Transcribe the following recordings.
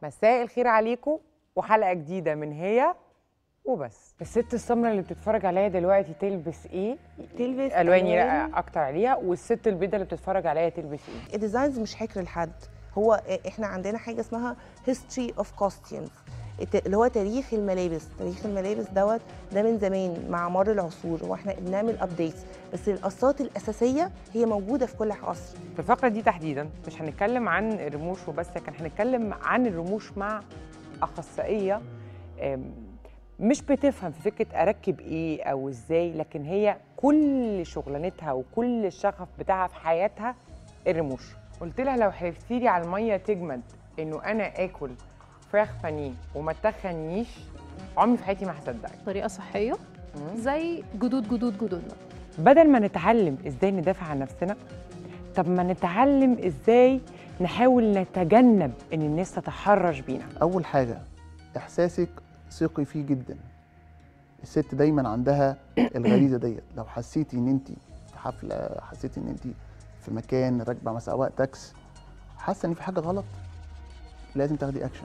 مساء الخير عليكم وحلقه جديده من هي وبس. الست السمراء اللي بتتفرج عليا دلوقتي تلبس ايه؟ تلبس الواني اكتر عليها، والست البيضاء اللي بتتفرج عليا تلبس ايه؟ الديزاينز مش حكر لحد، هو احنا عندنا حاجه اسمها history of costumes اللي هو تاريخ الملابس. تاريخ الملابس ده من زمان مع مر العصور، واحنا بنعمل ابديتس، بس القصات الاساسيه هي موجوده في كل عصر. في الفقره دي تحديدا مش هنتكلم عن الرموش وبس، لكن هنتكلم عن الرموش مع اخصائيه مش بتفهم في فكره اركب ايه او ازاي، لكن هي كل شغلانتها وكل الشغف بتاعها في حياتها الرموش. قلت لها لو حلفتي لي على الميه تجمد انه انا اكل فراخ بانيه وما تخنيش، عمري في حياتي ما هصدقك. طريقه صحيه زي جدودنا. بدل ما نتعلم ازاي ندافع عن نفسنا، طب ما نتعلم ازاي نحاول نتجنب ان الناس تتحرش بينا. اول حاجه احساسك ثقي فيه جدا. الست دايما عندها الغريزه ديت. لو حسيتي ان انت في حفله، حسيتي ان انت في مكان راكبه مع سواق تاكس، حاسه ان في حاجه غلط، لازم تاخدي اكشن.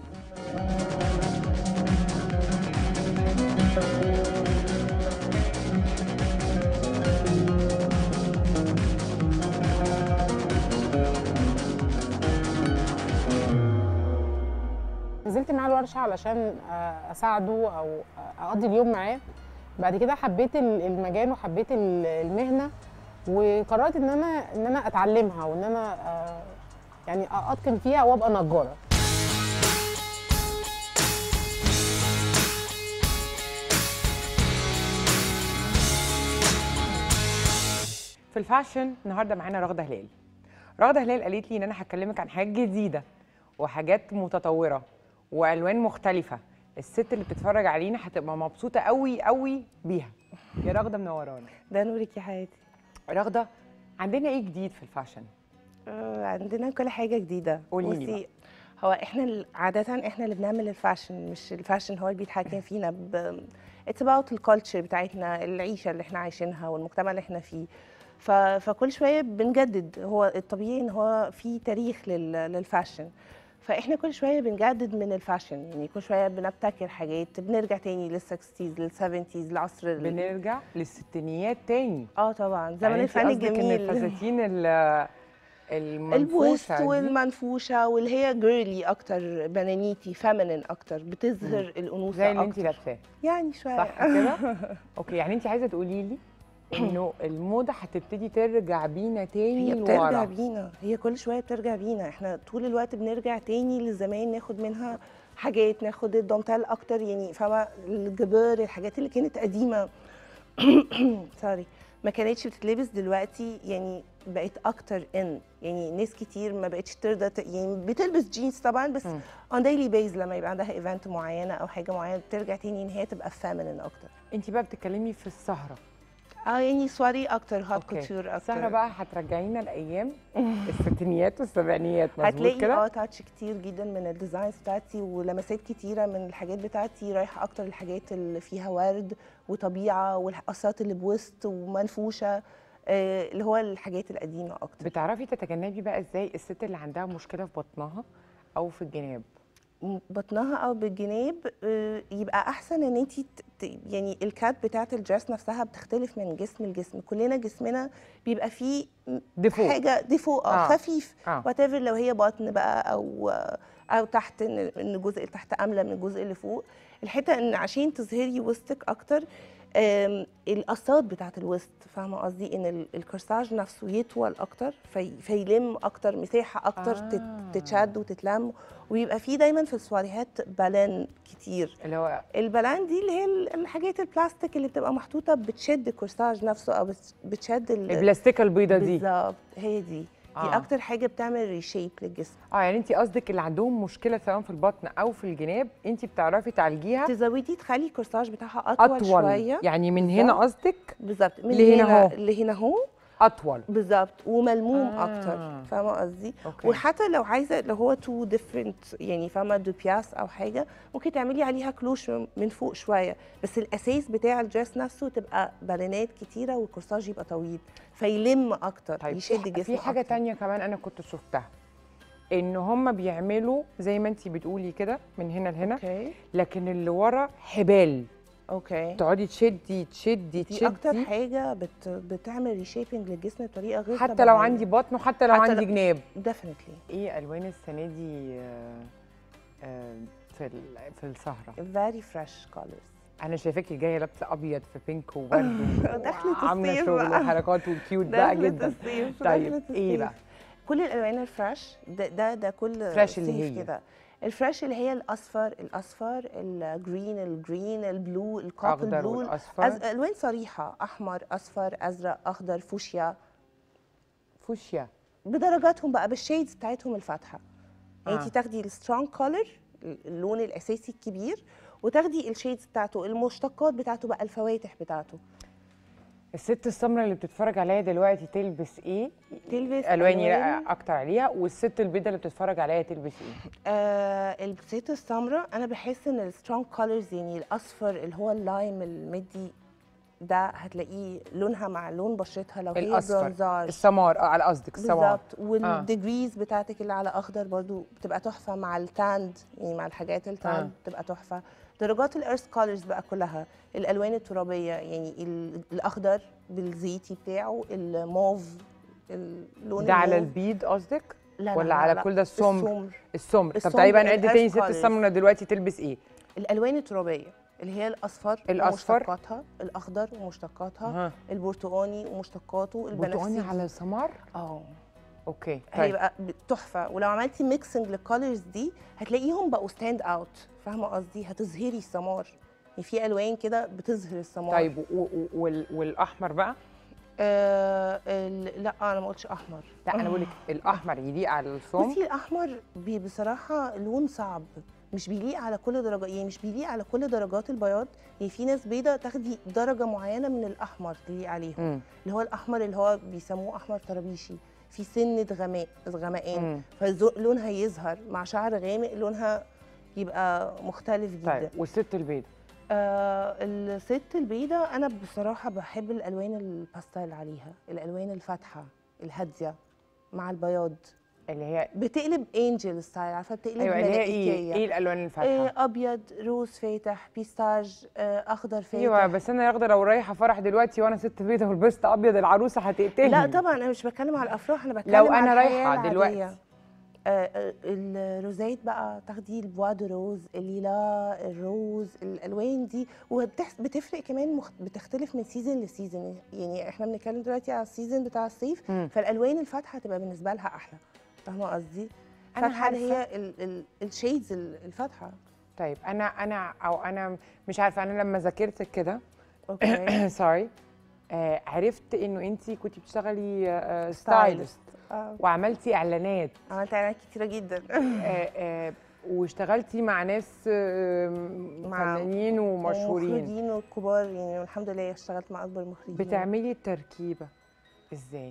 نزلت معاه الورشه علشان اساعده او اقضي اليوم معاه. بعد كده حبيت المجال وحبيت المهنه، وقررت ان انا اتعلمها وان انا يعني اتقن فيها وابقى نجاره. في الفاشن النهارده معانا رغده هلال. رغده هلال قالت لي ان انا هكلمك عن حاجات جديده وحاجات متطوره والوان مختلفه، الست اللي بتتفرج علينا هتبقى مبسوطه قوي قوي بيها. يا رغده منورانا. ده نورك يا حياتي. رغده، عندنا ايه جديد في الفاشن؟ عندنا كل حاجه جديده. قولي لي بقى. هو احنا عاده احنا اللي بنعمل الفاشن، مش الفاشن هو اللي بيتحكم فينا. اتس اباوت الكالتشر بتاعتنا، العيشه اللي احنا عايشينها والمجتمع اللي احنا فيه. فكل شويه بنجدد. هو الطبيعي ان هو في تاريخ للفاشن، فاحنا كل شويه بنجدد من الفاشن. يعني كل شويه بنبتكر حاجات، بنرجع تاني للسكستيز للسفنتيز، العصر بنرجع للستينيات تاني. طبعا زمن يعني الفن الجميل. الفساتين البوست المنفوشه والمنفوشه، واللي هي جيرلي اكتر، بنانيتي فيمينين اكتر، بتظهر الانوثه زي اللي اكتر. انت لابساه يعني شويه صح كده؟ اوكي، يعني انت عايزه تقولي لي انه الموضه هتبتدي ترجع بينا تاني هي بترجع لورا. بينا، هي كل شويه بترجع بينا. احنا طول الوقت بنرجع تاني للزمان، ناخد منها حاجات، ناخد الدانتال اكتر، يعني فاهمه، الجبار، الحاجات اللي كانت قديمه سوري ما كانتش بتتلبس دلوقتي، يعني بقت اكتر يعني ناس كتير ما بقتش ترضى يعني بتلبس جينز طبعا، بس اون ديلي بيز لما يبقى عندها ايفنت معينه او حاجه معينه بترجع تاني ان هي تبقى فيمينين اكتر. انت بقى بتتكلمي في السهره. يعني سواري اكتر، هات كوتور اكتر. السهره بقى هترجعينا لايام الستينيات والسبعينيات، مظبوط كده؟ هتلاقي تاتش كتير جدا من الديزاينز بتاعتي، ولمسات كتيره من الحاجات بتاعتي رايحه اكتر الحاجات اللي فيها ورد وطبيعه، والقصات اللي بوسط ومنفوشه، اللي هو الحاجات القديمه اكتر. بتعرفي تتجنبي بقى ازاي الست اللي عندها مشكله في بطنها او في الجناب؟ بطنها او بالجناب، يبقى احسن ان انت يعني الكات بتاعت الدرس نفسها بتختلف من جسم لجسم. كلنا جسمنا بيبقى فيه ديفو، حاجه ديفو خفيف، وات ايفر، لو هي بطن بقى او تحت، ان الجزء اللي تحت املى من الجزء اللي فوق. الحته ان عشان تظهري وسطك اكتر، القصات بتاعت الوسط، فاهمه قصدي، ان الكورساج نفسه يطول اكتر، فيلم اكتر، مساحه اكتر تتشد وتتلم. ويبقى فيه دايما في السواريهات بالان كتير، اللي هو البالان دي اللي هي الحاجات البلاستيك اللي بتبقى محطوطه بتشد الكورساج نفسه، او بتشد البلاستيكه البيضه دي. بالظبط، هي دي اكتر حاجه بتعمل ريشيب للجسم. يعني انت قصدك اللي عندهم مشكله سواء في البطن او في الجناب، انت بتعرفي تعالجيها، تزودي تخلي الكورساج بتاعها اطول شويه. يعني من هنا قصدك بالظبط، من هنا اهو اطول بالظبط، وملموم اكتر، فاهمه قصدي. وحتى لو عايزه، لو هو تو ديفرنت، يعني فاهمه، دو بياس او حاجه، ممكن تعملي عليها كلوش من فوق شويه، بس الاساس بتاع الدريس نفسه تبقى بالونات كتيره والكورساج يبقى طويل فيلم اكتر. طيب يشد الجسم. في حاجه تانية كمان انا كنت شفتها، ان هم بيعملوا زي ما انت بتقولي كده من هنا لهنا، اوكي لكن اللي ورا حبال، اوكي. تقعدي تشدي دي اكتر حاجه بتعمل ريشيبنج للجسم بطريقه غير حتى طبيعيه. لو عندي بطن وحتى لو حتى عندي جناب. ديفينتلي. ايه الوان السنه دي في السهره؟ فيري فريش كولرز. انا شايفاكي جايه لابسه ابيض في بينك وورد دخلة عامله الصيف شغل بقى. وحركات وكيوت بقى دخلة جدا. الصيف، طيب دخلة ايه الصيف. بقى؟ كل الالوان الفريش ده كل فريش اللي صيف هي كده. الفريش اللي هي الاصفر الجرين البلو الكوب اخضر البلو والاصفر، الوان صريحه، احمر اصفر ازرق اخضر فوشيا فوشيا بدرجاتهم بقى بالشيدز بتاعتهم الفاتحه. يعني انت آه. تاخدي السترونج كولر اللون الاساسي الكبير، وتاخدي الشيدز بتاعته المشتقات بتاعته بقى الفواتح بتاعته. الست السمراء اللي بتتفرج عليها دلوقتي تلبس ايه؟ تلبس الواني اكتر عليها، والست البيضاء اللي بتتفرج عليها تلبس ايه؟ الست السمراء انا بحس ان السترونج كولرز يعني الاصفر اللي هو اللايم المدي ده هتلاقيه لونها مع لون بشرتها لو هي برونزاج. السمار على قصدك السمار بالظبط. والديجريز بتاعتك اللي على اخضر برضو بتبقى تحفه مع التاند، يعني مع الحاجات التاند بتبقى تحفه. درجات الارث كولرز بقى كلها الالوان الترابيه، يعني الاخضر بالزيتي بتاعه، الموف اللون ده على البيض قصدك؟ لا ولا لا على لا كل ده السمر. طب تعالي بقى نعد تاني ست السمراء دلوقتي تلبس ايه؟ الالوان الترابيه اللي هي الاصفر ومشتقاتها، الاخضر ومشتقاتها، البرتقاني ومشتقاته، البرتقاني على سمار. اوكي طيب. هيبقى تحفه. ولو عملتي ميكسنج للكولرز دي هتلاقيهم بقوا ستاند اوت، فاهمه قصدي؟ هتظهري السمار، يعني في الوان كده بتظهر السمار. طيب والاحمر بقى؟ لا انا ما قلتش احمر. لا انا بقول لك الاحمر يليق على الصوم. بصي الاحمر بصراحه لون صعب، مش بيليق على كل درجه، يعني مش بيليق على كل درجات البياض. يعني في ناس بيضه تاخدي درجه معينه من الاحمر تليق عليهم، اللي هو الاحمر اللي هو بيسموه احمر طرابيشي، في سنه غمقان، فلونها يظهر مع شعر غامق، لونها يبقى مختلف جدا. طيب والست البيضه؟ الست البيضه انا بصراحه بحب الالوان الباستيل عليها، الالوان الفاتحه الهاديه مع البياض اللي هي بتقلب انجل ستايل، عارفه بتقلب ايوه اللي هي ايه الالوان الفاتحه؟ ابيض، روز فاتح، بيستاج، اخضر فاتح. ايوه بس انا ياخده لو رايحه فرح دلوقتي وانا ست بيضه ولبست ابيض العروسه هتقتلني. لا طبعا انا مش بتكلم على الافراح، انا بتكلم لو على انا رايحه دلوقتي. الروزات بقى تاخدي البوا دو روز، الليلا، الروز، الالوان دي. وبتفرق كمان، بتختلف من سيزون لسيزون. يعني احنا بنتكلم دلوقتي على السيزون بتاع الصيف، فالالوان الفاتحه تبقى بالنسبه لها احلى، فاهمه قصدي؟ فاتحه اللي هي الشيدز الفاتحه. طيب انا مش عارفه، انا لما ذاكرت كده اوكي سوري عرفت انه انت كنتي بتشتغلي ستايلست وعملتي اعلانات. عملت اعلانات كتيره جدا واشتغلتي مع ناس فنانين ومشهورين ومخرجين وكبار، يعني الحمد لله اشتغلت مع اكبر مخرجين. بتعملي التركيبه ازاي؟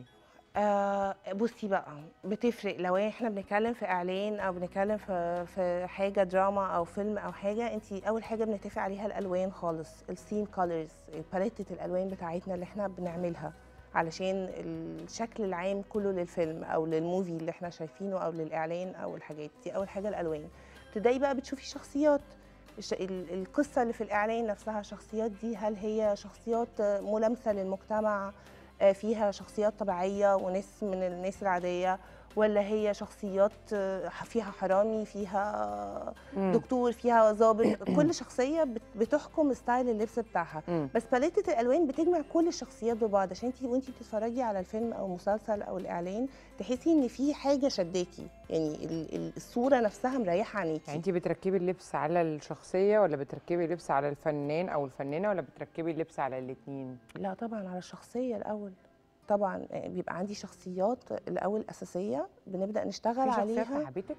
بصي بقى بتفرق. لو احنا بنتكلم في اعلان او بنتكلم في حاجه دراما او فيلم او حاجه، انت اول حاجه بنتفق عليها الالوان خالص، السين كولرز، باليتة الالوان بتاعتنا اللي احنا بنعملها علشان الشكل العام كله للفيلم او للموفي اللي احنا شايفينه او للاعلان او الحاجات دي. اول حاجه الالوان. تبداي بقى بتشوفي شخصيات، القصه اللي في الاعلان نفسها، الشخصيات دي هل هي شخصيات ملامسه للمجتمع، فيها شخصيات طبيعيه وناس من الناس العاديه، ولا هي شخصيات فيها حرامي، فيها دكتور، فيها ضابط. كل شخصيه بتحكم ستايل اللبس بتاعها. بس باليتة الالوان بتجمع كل الشخصيات ببعض، عشان انت وانت بتتفرجي على الفيلم او المسلسل او الاعلان تحسي ان في حاجه شداكي، يعني الصوره نفسها مريحه عينيكي. يعني انت بتركبي اللبس على الشخصيه ولا بتركبي اللبس على الفنان او الفنانه ولا بتركبي اللبس على الاثنين؟ لا طبعا على الشخصيه الاول. طبعا بيبقى عندي شخصيات الاول اساسيه بنبدا نشتغل عليها. في شخصيات عجبتك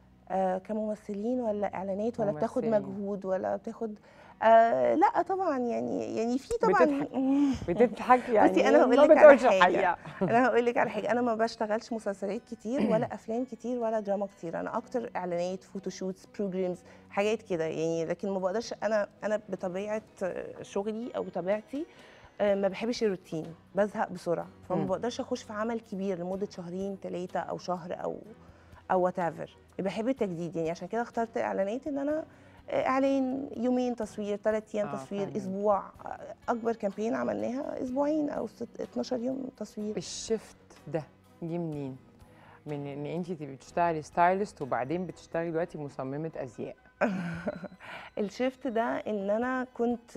كممثلين ولا اعلانات ولا بتاخد مجهود ولا بتاخد لا طبعا يعني في طبعا بتضحكي يعني. بصي انا هقول لك على حاجه انا هقول لك على حاجه، انا ما بشتغلش مسلسلات كتير ولا افلام كتير ولا دراما كتير، انا اكتر اعلانات، فوتوشوتس، بروجرامز، حاجات كده يعني. لكن ما بقدرش انا بطبيعه شغلي او بطبيعتي ما بحبش الروتين، بزهق بسرعه، فما بقدرش اخش في عمل كبير لمده شهرين 3 او شهر او وات ايفر. بحب التجديد، يعني عشان كده اخترت اعلانات ان انا اعلان يومين تصوير، 3 ايام تصوير، فهمت. اسبوع. اكبر كامبين عملناها اسبوعين او 12 يوم تصوير. الشفت ده جه منين؟ من ان انت تبقي بتشتغلي ستايلست وبعدين بتشتغلي دلوقتي مصممه ازياء؟ الشيفت ده ان انا كنت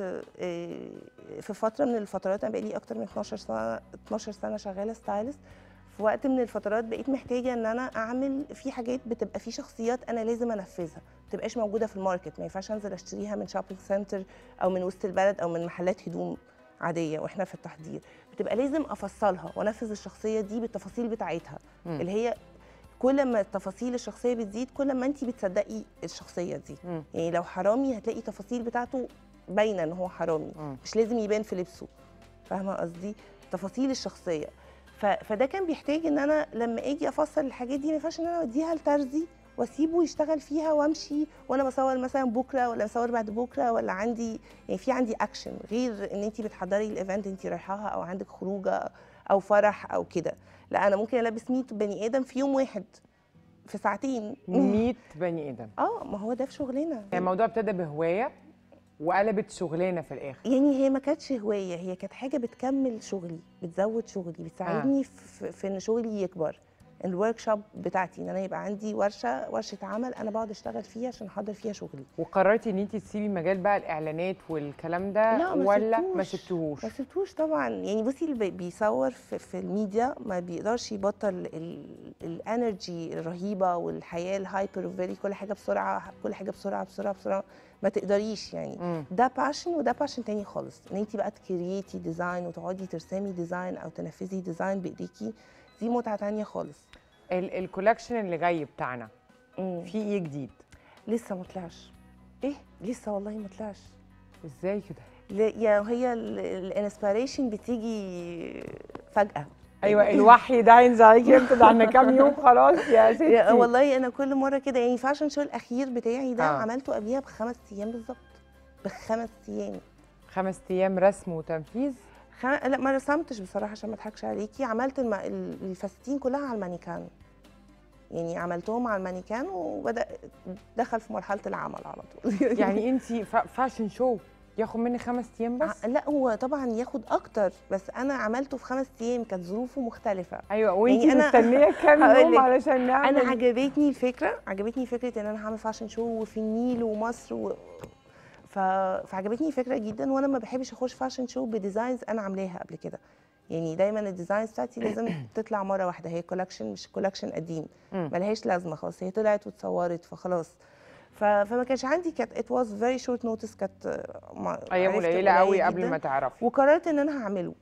في فتره من الفترات، انا بقالي اكتر من 12 سنه شغاله ستايلست. في وقت من الفترات بقيت محتاجه ان انا اعمل في حاجات بتبقى في شخصيات انا لازم انفذها، ما تبقاش موجوده في الماركت، ما ينفعش انزل اشتريها من شوبينج سنتر او من وسط البلد او من محلات هدوم عاديه واحنا في التحضير. بتبقى لازم افصلها وانفذ الشخصيه دي بالتفاصيل بتاعتها اللي هي كل ما تفاصيل الشخصيه بتزيد كل ما انت بتصدقي الشخصيه دي. يعني لو حرامي هتلاقي تفاصيل بتاعته باينه ان هو حرامي، مش لازم يبان في لبسه. فاهمه قصدي؟ تفاصيل الشخصيه. فده كان بيحتاج ان انا لما اجي افصل الحاجات دي ما ينفعش ان انا اوديها لترزي واسيبه يشتغل فيها وامشي وانا بصور مثلا بكره ولا بصور بعد بكره ولا عندي يعني في عندي اكشن غير ان انت بتحضري الايفنت انت رايحاها او عندك خروجه او فرح او كده. لا انا ممكن البس 100 بني ادم في يوم واحد في ساعتين. 100 بني ادم. ما هو ده في شغلنا. يعني الموضوع ابتدى بهوايه وقلبت شغلانه في الاخر. يعني هي ما كانتش هوايه، هي كانت حاجه بتكمل شغلي، بتزود شغلي، بتساعدني في ان شغلي يكبر. الورك شوب بتاعتي ان انا يبقى عندي ورشه عمل انا بقعد اشتغل فيها عشان احضر فيها شغلي. وقررتي ان انت تسيبي مجال بقى الاعلانات والكلام ده؟ لا ولا ما سبتوهوش؟ ما سبتوش طبعا. يعني بصي اللي بيصور في الميديا ما بيقدرش يبطل الانرجي الرهيبه والحياه الهايبر فيري، كل حاجه بسرعه، كل حاجه بسرعه بسرعه بسرعه، ما تقدريش يعني. ده باشن وده باشن تاني خالص، ان انت بقى تكريتي ديزاين وتقعدي ترسمي ديزاين او تنفذي ديزاين بايديكي، دي متعه تانيه خالص. الكولكشن اللي جاي بتاعنا في ايه جديد؟ لسه ما طلعش. ايه؟ لسه والله ما طلعش. ازاي كده؟ يا هي الانسبيريشن بتيجي فجأة. ايوه الوحي ده هينزل عليكي امتى؟ ده عندنا كام يوم خلاص يا ستي. والله انا كل مره كده يعني فاشن شو الاخير بتاعي ده عملته قبليها ب5 ايام بالظبط. ب5 ايام. 5 ايام رسم وتنفيذ؟ لا ما رسمتش بصراحه عشان ما اضحكش عليكي، عملت الفساتين كلها على المانيكان. يعني عملتهم على المانيكان وبدا دخل في مرحله العمل على طول. يعني انت فاشن شو ياخد مني 5 ايام بس؟ لا هو طبعا ياخد اكتر، بس انا عملته في 5 ايام، كانت ظروفه مختلفه. ايوه وانت يعني مستنيه كام يوم علشان نعمل؟ انا عجبتني فكره ان انا هعمل فاشن شو وفي النيل ومصر فعجبتني الفكره جدا. وانا ما بحبش اخش فاشن شو بديزاينز انا عاملاها قبل كده. يعني دايما الديزاينز بتاعتي لازم تطلع مره واحده، هي كولكشن مش كولكشن قديم ملهاش لازمه خلاص، هي طلعت واتصورت فخلاص. فما كانش عندي، كانت ات واز فيري شورت نوتس، كانت ايام قليله قوي قبل ما تعرفي، وقررت ان انا هعمله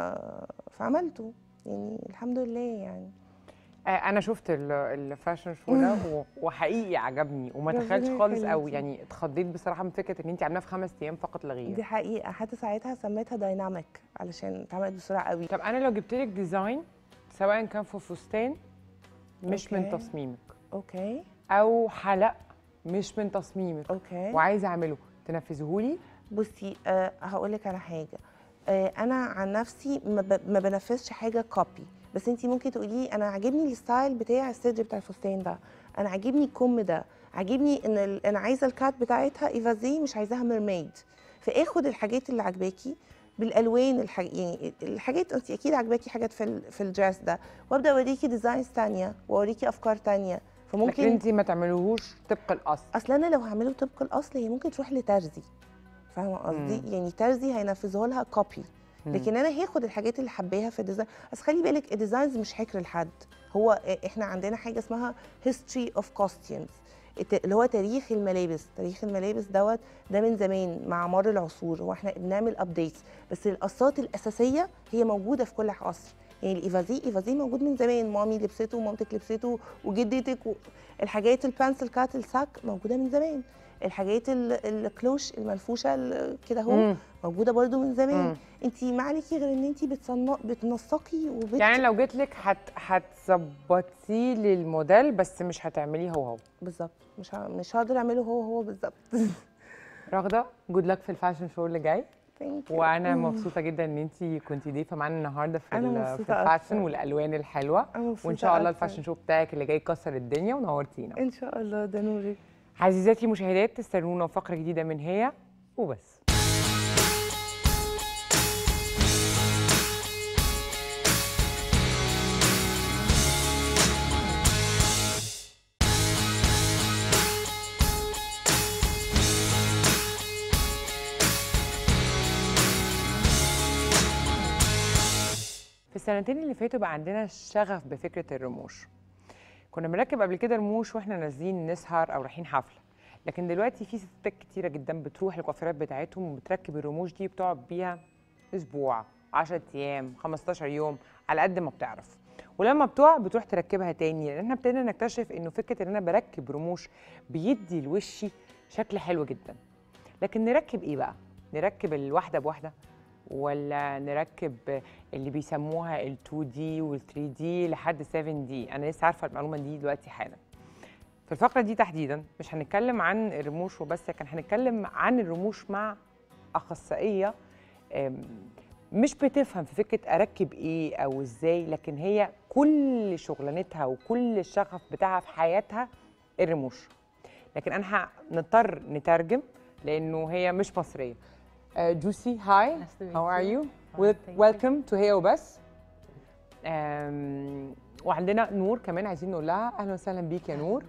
فعملته يعني الحمد لله يعني. انا شفت الفاشن شو ده وحقيقي عجبني وما تخيلش خالص قوي، يعني اتخضيت بصراحه من فكره ان انت عاملاها في 5 ايام فقط لا غير. دي حقيقه، حتى ساعتها سميتها دايناميك علشان اتعملت بسرعه قوي. طب انا لو جبت لك ديزاين سواء كان في فستان مش من تصميمك، اوكي، او حلق مش من تصميمك، اوكي، وعايزه اعمله، تنفذهولي؟ بصي هقول لك على حاجه. انا عن نفسي ما بنفذش حاجه كوبي، بس انت ممكن تقولي انا عاجبني الستايل بتاع الصدر بتاع الفستان ده، انا عاجبني الكم ده، عاجبني ان انا عايزه الكات بتاعتها ايفازي مش عايزاها ميرميد. فاخد الحاجات اللي عجباكي بالالوان يعني الحاجات انت اكيد عجباكي حاجات في الدريس ده، وابدا اوريكي ديزاينز ثانيه واوريكي افكار ثانيه. فممكن انت ما تعملوهوش طبق الاصل. اصل انا لو هعمله طبق الاصل هي ممكن تروح لترزي، فاهمه قصدي؟ يعني ترزي هينفذه لها كوبي، لكن انا هاخد الحاجات اللي حباها في الديزاين. بس خلي بالك الديزاينز مش حكر لحد، هو احنا عندنا حاجه اسمها history of costumes اللي هو تاريخ الملابس. تاريخ الملابس ده من زمان مع مر العصور، هو احنا بنعمل ابديتس، بس القصات الاساسيه هي موجوده في كل عصر. يعني الايفازي موجود من زمان، مامي لبسته ومامتك لبسته وجدتك الحاجات البانسل كات الساك موجوده من زمان، الحاجات الكلوش المنفوشه كده اهو موجوده برده من زمان. انت ما عليكي غير ان انت بتنسقي يعني لو جيت لك هتظبطي لي الموديل بس مش هتعمليه هو بالظبط، مش هقدر اعمله هو بالظبط. رغده جود لك في الفاشن شو اللي جاي. وانا مبسوطه جدا ان انت كنتي ضيفه معانا النهارده في الفاشن والالوان الحلوه، وان شاء الله الفاشن شو بتاعك اللي جاي يكسر الدنيا ونورتينا ان شاء الله. ده نورك. عزيزاتي المشاهدات، تستنونا فقره جديده من هي وبس. في السنتين اللي فاتوا بقى عندنا شغف بفكرة الرموش. كنا بنركب قبل كده رموش واحنا نازلين نسهر او رايحين حفلة، لكن دلوقتي في ستات كتيرة جدا بتروح الكوافيرات بتاعتهم وبتركب الرموش دي وبتقعد بيها اسبوع، 10 ايام، 15 يوم، على قد ما بتعرف. ولما بتقع بتروح تركبها تاني، لان احنا ابتدينا نكتشف انه فكرة ان انا بركب رموش بيدي لوشي شكل حلو جدا. لكن نركب ايه بقى؟ نركب الواحدة بواحدة، ولا نركب اللي بيسموها ال 2D وال 3D لحد 7D؟ أنا لسه عارفة المعلومة دي دلوقتي حالا. في الفقرة دي تحديدا مش هنتكلم عن الرموش وبس، لكن هنتكلم عن الرموش مع أخصائية مش بتفهم في فكرة أركب إيه أو إزاي، لكن هي كل شغلانتها وكل الشغف بتاعها في حياتها الرموش. لكن أنا هنضطر نترجم لأنه هي مش مصرية. Juicy, hi. How are you? Welcome to هي وبس. وعندنا نور كمان عايزين نقول لها اهلا وسهلا بيك يا نور.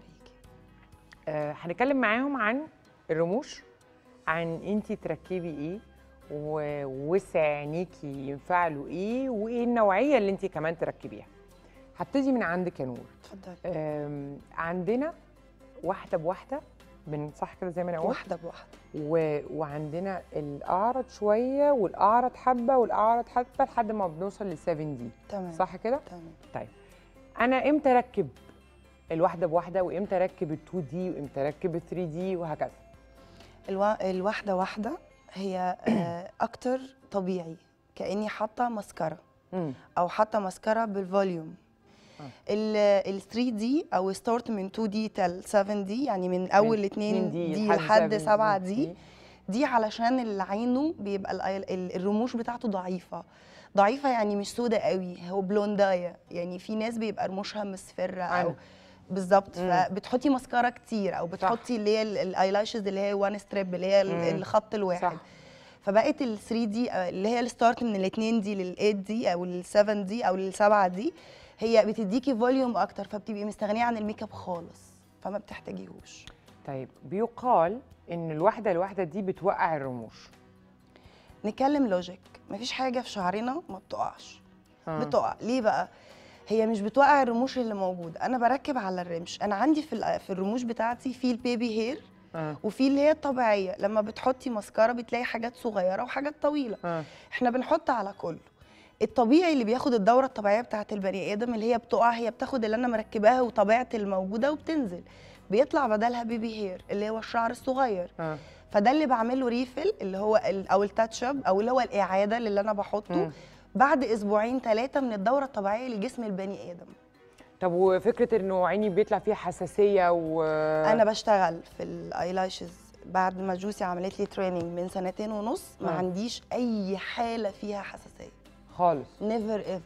هنتكلم معاهم عن الرموش، عن انتي تركبي ايه ووسع عينيكي ينفع له ايه، وايه النوعيه اللي انتي كمان تركبيها. هبتدي من عندك يا نور. اتفضلي. عندنا واحده بواحده، صح كده زي ما انا قلت؟ واحده بواحده. وعندنا الاعرض شويه والاعرض حبه والاعرض حبه لحد ما بنوصل لل 7D. تمام. صح كده؟ تمام. طيب انا امتى اركب الواحده بواحده، وامتى اركب ال 2D، وامتى اركب ال 3D، وهكذا؟ الواحده واحده هي اكتر طبيعي، كاني حاطه مسكره او حاطه مسكره بالفوليوم. ال 3D او ستارت من 2D تل 7D، يعني من اول 2D لحد 7D. دي علشان اللي عينه بيبقى الرموش بتاعته ضعيفه، يعني مش سودة قوي، هو بلوندايه، يعني في ناس بيبقى رموشها مصفره او بالظبط. فبتحطي مسكره كتير او بتحطي اللي هي الايلاشز اللي هي وان ستريب اللي هي الخط الواحد. صح. فبقت ال 3D اللي هي الستارت من ال 2D لل 8D او ال 7D او ال 7D، هي بتديكي فوليوم اكتر، فبتبقي مستغنيه عن الميك اب خالص، فما بتحتاجيهوش. طيب بيقال ان الواحده دي بتوقع الرموش. نتكلم لوجيك، مفيش حاجه في شعرنا ما بتقعش. بتقع ليه بقى؟ هي مش بتوقع الرموش اللي موجوده، انا بركب على الرمش. انا عندي في الرموش بتاعتي في البيبي هير وفي اللي هي الطبيعيه. لما بتحطي مسكره بتلاقي حاجات صغيره وحاجات طويله. احنا بنحط على كله. الطبيعي اللي بياخد الدوره الطبيعيه بتاعه البني ادم اللي هي بتقع، هي بتاخد اللي انا مركباها وطبيعتي الموجوده وبتنزل، بيطلع بدلها بيبي هير اللي هو الشعر الصغير. فده اللي بعمله ريفل اللي هو او التاتش اب او اللي هو الاعاده اللي انا بحطه بعد اسبوعين 3 من الدوره الطبيعيه لجسم البني ادم. طب وفكره انه عيني بيطلع فيها حساسيه انا بشتغل في الايلاشز بعد ما جوسي عملت لي تريننج من 2.5 سنين، ما عنديش اي حاله فيها حساسيه خالص. نيفر ايفر.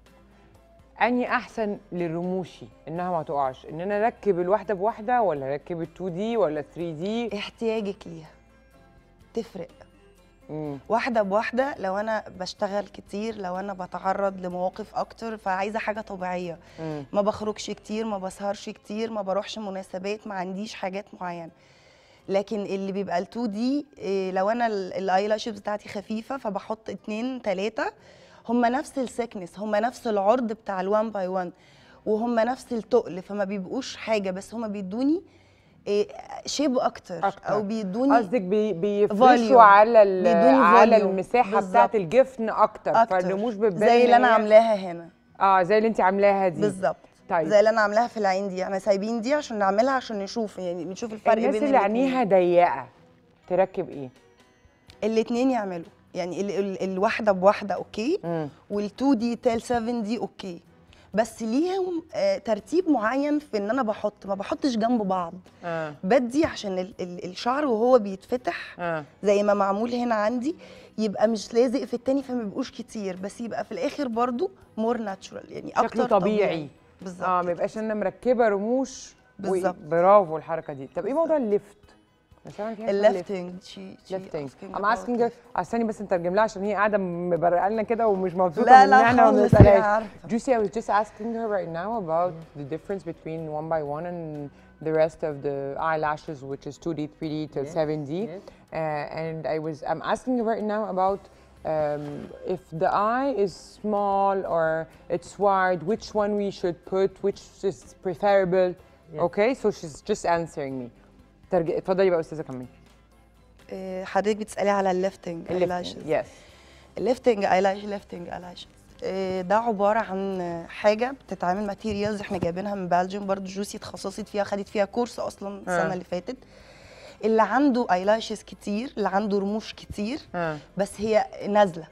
اني احسن لرموشي انها ما تقعش، ان انا اركب الواحده بواحده ولا اركب ال 2D ولا 3D؟ احتياجك ليها تفرق. واحده بواحده لو انا بشتغل كتير، لو انا بتعرض لمواقف اكتر فعايزه حاجه طبيعيه، ما بخرجش كتير، ما بسهرش كتير، ما بروحش مناسبات، ما عنديش حاجات معينه. لكن اللي بيبقى ال 2D لو انا الايلاشز بتاعتي خفيفه فبحط 2 3 هم نفس السكنس، هم نفس العرض بتاع ال1 باي 1 وهم نفس التقل، فما بيبقوش حاجه، بس هم بيدوني شيب اكتر او بيدوني قصدك بيفرشوا على المساحه بتاعت الجفن اكتر. فالرموش بتبان زي اللي انا عاملاها هنا. زي اللي انت عاملاها دي بالظبط. طيب. زي اللي انا عاملاها في العين دي، احنا سايبين دي عشان نعملها عشان نشوف، يعني بنشوف الفرق بين الناس اللي عينيها ضيقه تركب ايه؟ الاثنين يعملوا، يعني الواحده بواحده اوكي، وال2 دي تال 7 دي اوكي، بس ليهم ترتيب معين في ان انا ما بحطش جنب بعض. بدي عشان الشعر وهو بيتفتح زي ما معمول هنا عندي يبقى مش لازق في التاني فما بيبقوش كتير، بس يبقى في الاخر برضو مور ناتشورال يعني اكتر طبيعي. بالظبط. ما يبقاش انا مركبه رموش. بالظبط. برافو الحركه دي. طب ايه موضوع الليفت؟ الليفتنج. I'm asking her. استني بس نترجم لها عشان هي قاعده مبرقه لنا كده ومش مبسوطه من ان احنا ما بنسالهاش. Juicy, I was just asking her right now about the difference between 1x1 and the rest of the eyelashes, which is 2D, 3D to 7D. And I'm asking her right now about if the eye is small or it's wide, which one we should put, which is preferable. Okay, so she's just answering me. اتفضلي بقى استاذه كملي. حضرتك بتسالي على الليفتنج ايلاشز. يس. الليفتنج ايلاش ده عباره عن حاجه بتتعمل ماتيريالز احنا جايبينها من بلجيوم، برضو جوسي اتخصصت فيها، خدت فيها كورس اصلا السنه اللي فاتت. اللي عنده ايلاشز كتير، اللي عنده رموش كتير بس هي نازله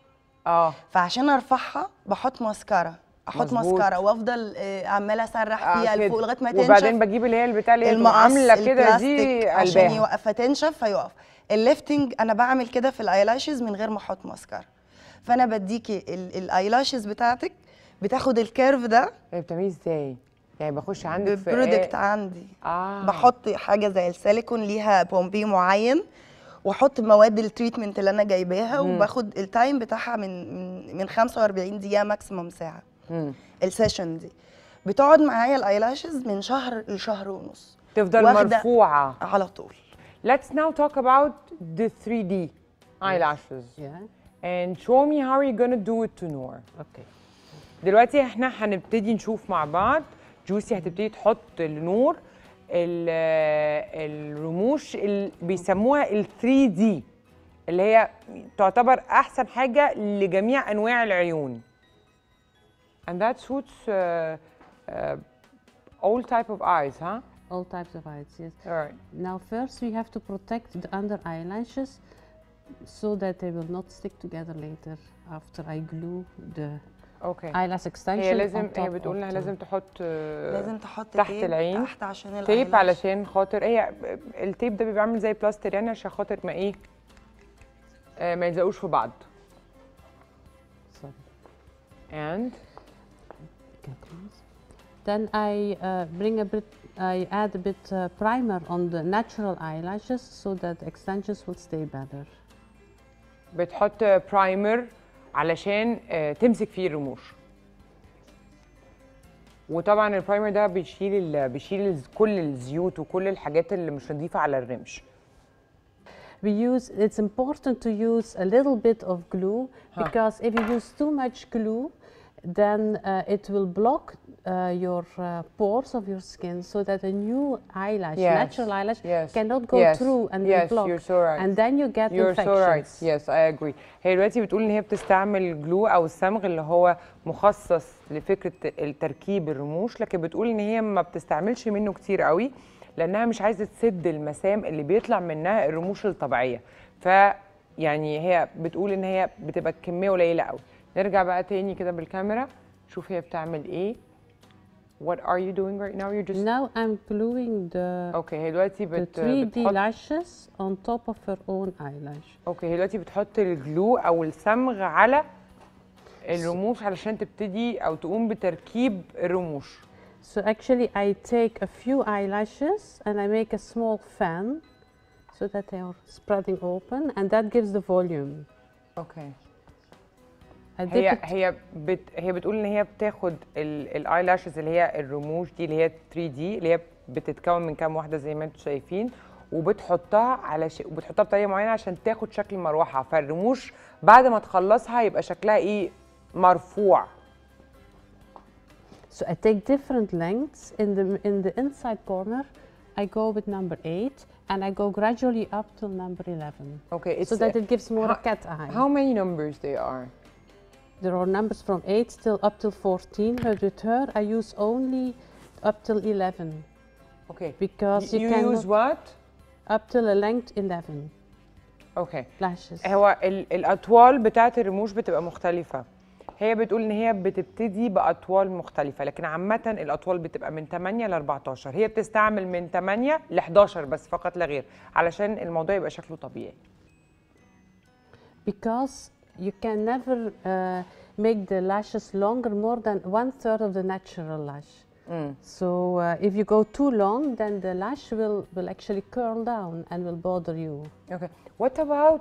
فعشان ارفعها بحط ماسكارا، ماسكارا وافضل عماله اسرح فيها لفوق لغايه ما تنشف، وبعدين بجيب اللي هي البتاع اللي هي عامله كده دي عشان يوقفها تنشف فيقف. الليفتنج انا بعمل كده في الايلاشز من غير ما احط ماسكارا، فانا بديكي الايلاشز بتاعتك بتاخد الكيرف ده. بتعمليه ازاي؟ يعني بخش عندك في برودكت عندي بحط حاجه زي السيليكون ليها بومبي معين، واحط مواد التريتمنت اللي انا جايباها وباخد التايم بتاعها من 45 دقيقه ماكسيموم ساعه. السيشن دي بتقعد معايا الايلاشز من شهر لشهر ونص، تفضل مرفوعه على طول. Let's now talk about the 3D eyelashes. And show me how you're gonna do it to Noor. Okay. دلوقتي احنا هنبتدي نشوف مع بعض. جوسي هتبتدي تحط لنور الرموش اللي بيسموها ال 3D اللي هي تعتبر احسن حاجه لجميع انواع العيون. And that suits all type of eyes, huh? All types of eyes, yes. All right. Now first we have to protect the under eyelashes so that they will not stick together later after I glue the eyelash extension. هي بتقول انها لازم تحط تحت تيب العين تحت عشان تيب علشان خاطر هي التيب ده بيبقى عامل زي بلاستر يعني عشان خاطر ما ايه ما يلزقوش في بعض. And then I add a bit primer on the natural eyelashes so that extensions will stay better. بتحط برايمر علشان تمسك فيه الرموش. وطبعا البرايمر ده بيشيل كل الزيوت وكل الحاجات اللي مش نظيفه على الرمش. It's important to use a little bit of glue because if you use too much glue then it will block your pores of your skin so that a new eyelash, natural eyelash, cannot go through and will block. You're so right. And then you get infections. You're so right. Yes, I agree. هي دلوقتي بتقول ان هي بتستعمل جلو او الصمغ اللي هو مخصص لفكره التركيب الرموش، لكن بتقول ان هي ما بتستعملش منه كتير قوي لانها مش عايزه تسد المسام اللي بيطلع منها الرموش الطبيعيه. يعني هي بتقول ان هي بتبقى كميه قليله قوي. نرجع بقى تاني كده بالكاميرا شوف هي بتعمل ايه. What are you doing right now? You're just now I'm gluing the هي دلوقتي the 3D lashes on top of her own eyelash. هي دلوقتي بتحط الجلو او الصمغ على الرموش علشان تبتدي او تقوم بتركيب الرموش. So actually I take a few eyelashes and I make a small fan so that they are spreading open and that gives the volume. هي بتقول ان هي بتاخد الايلاشز اللي هي الرموش دي اللي هي 3 دي اللي هي بتتكون من كام واحده زي ما انتم شايفين وبتحطها وبتحطها بطريقه معينه عشان تاخد شكل مروحه، فالرموش بعد ما تخلصها يبقى شكلها ايه مرفوع. So I take different lengths in the inside corner. I go with number 8 and I go gradually up till number 11. So that it gives more a cat eye. How many numbers there are? There are numbers from 8 till up till 14, but with her I use only up till 11. Because you can use what? Up till a length 11. اوكي lashes. هو الاطوال بتاعت الرموش بتبقى مختلفه. هي بتقول ان هي بتبتدي باطوال مختلفه، لكن عامه الاطوال بتبقى من 8 ل 14. هي بتستعمل من 8 ل 11 بس فقط لا غير، علشان الموضوع يبقى شكله طبيعي. Because you can never make the lashes longer more than 1/3 of the natural lash. So if you go too long, then the lash will actually curl down and will bother you. Okay. What about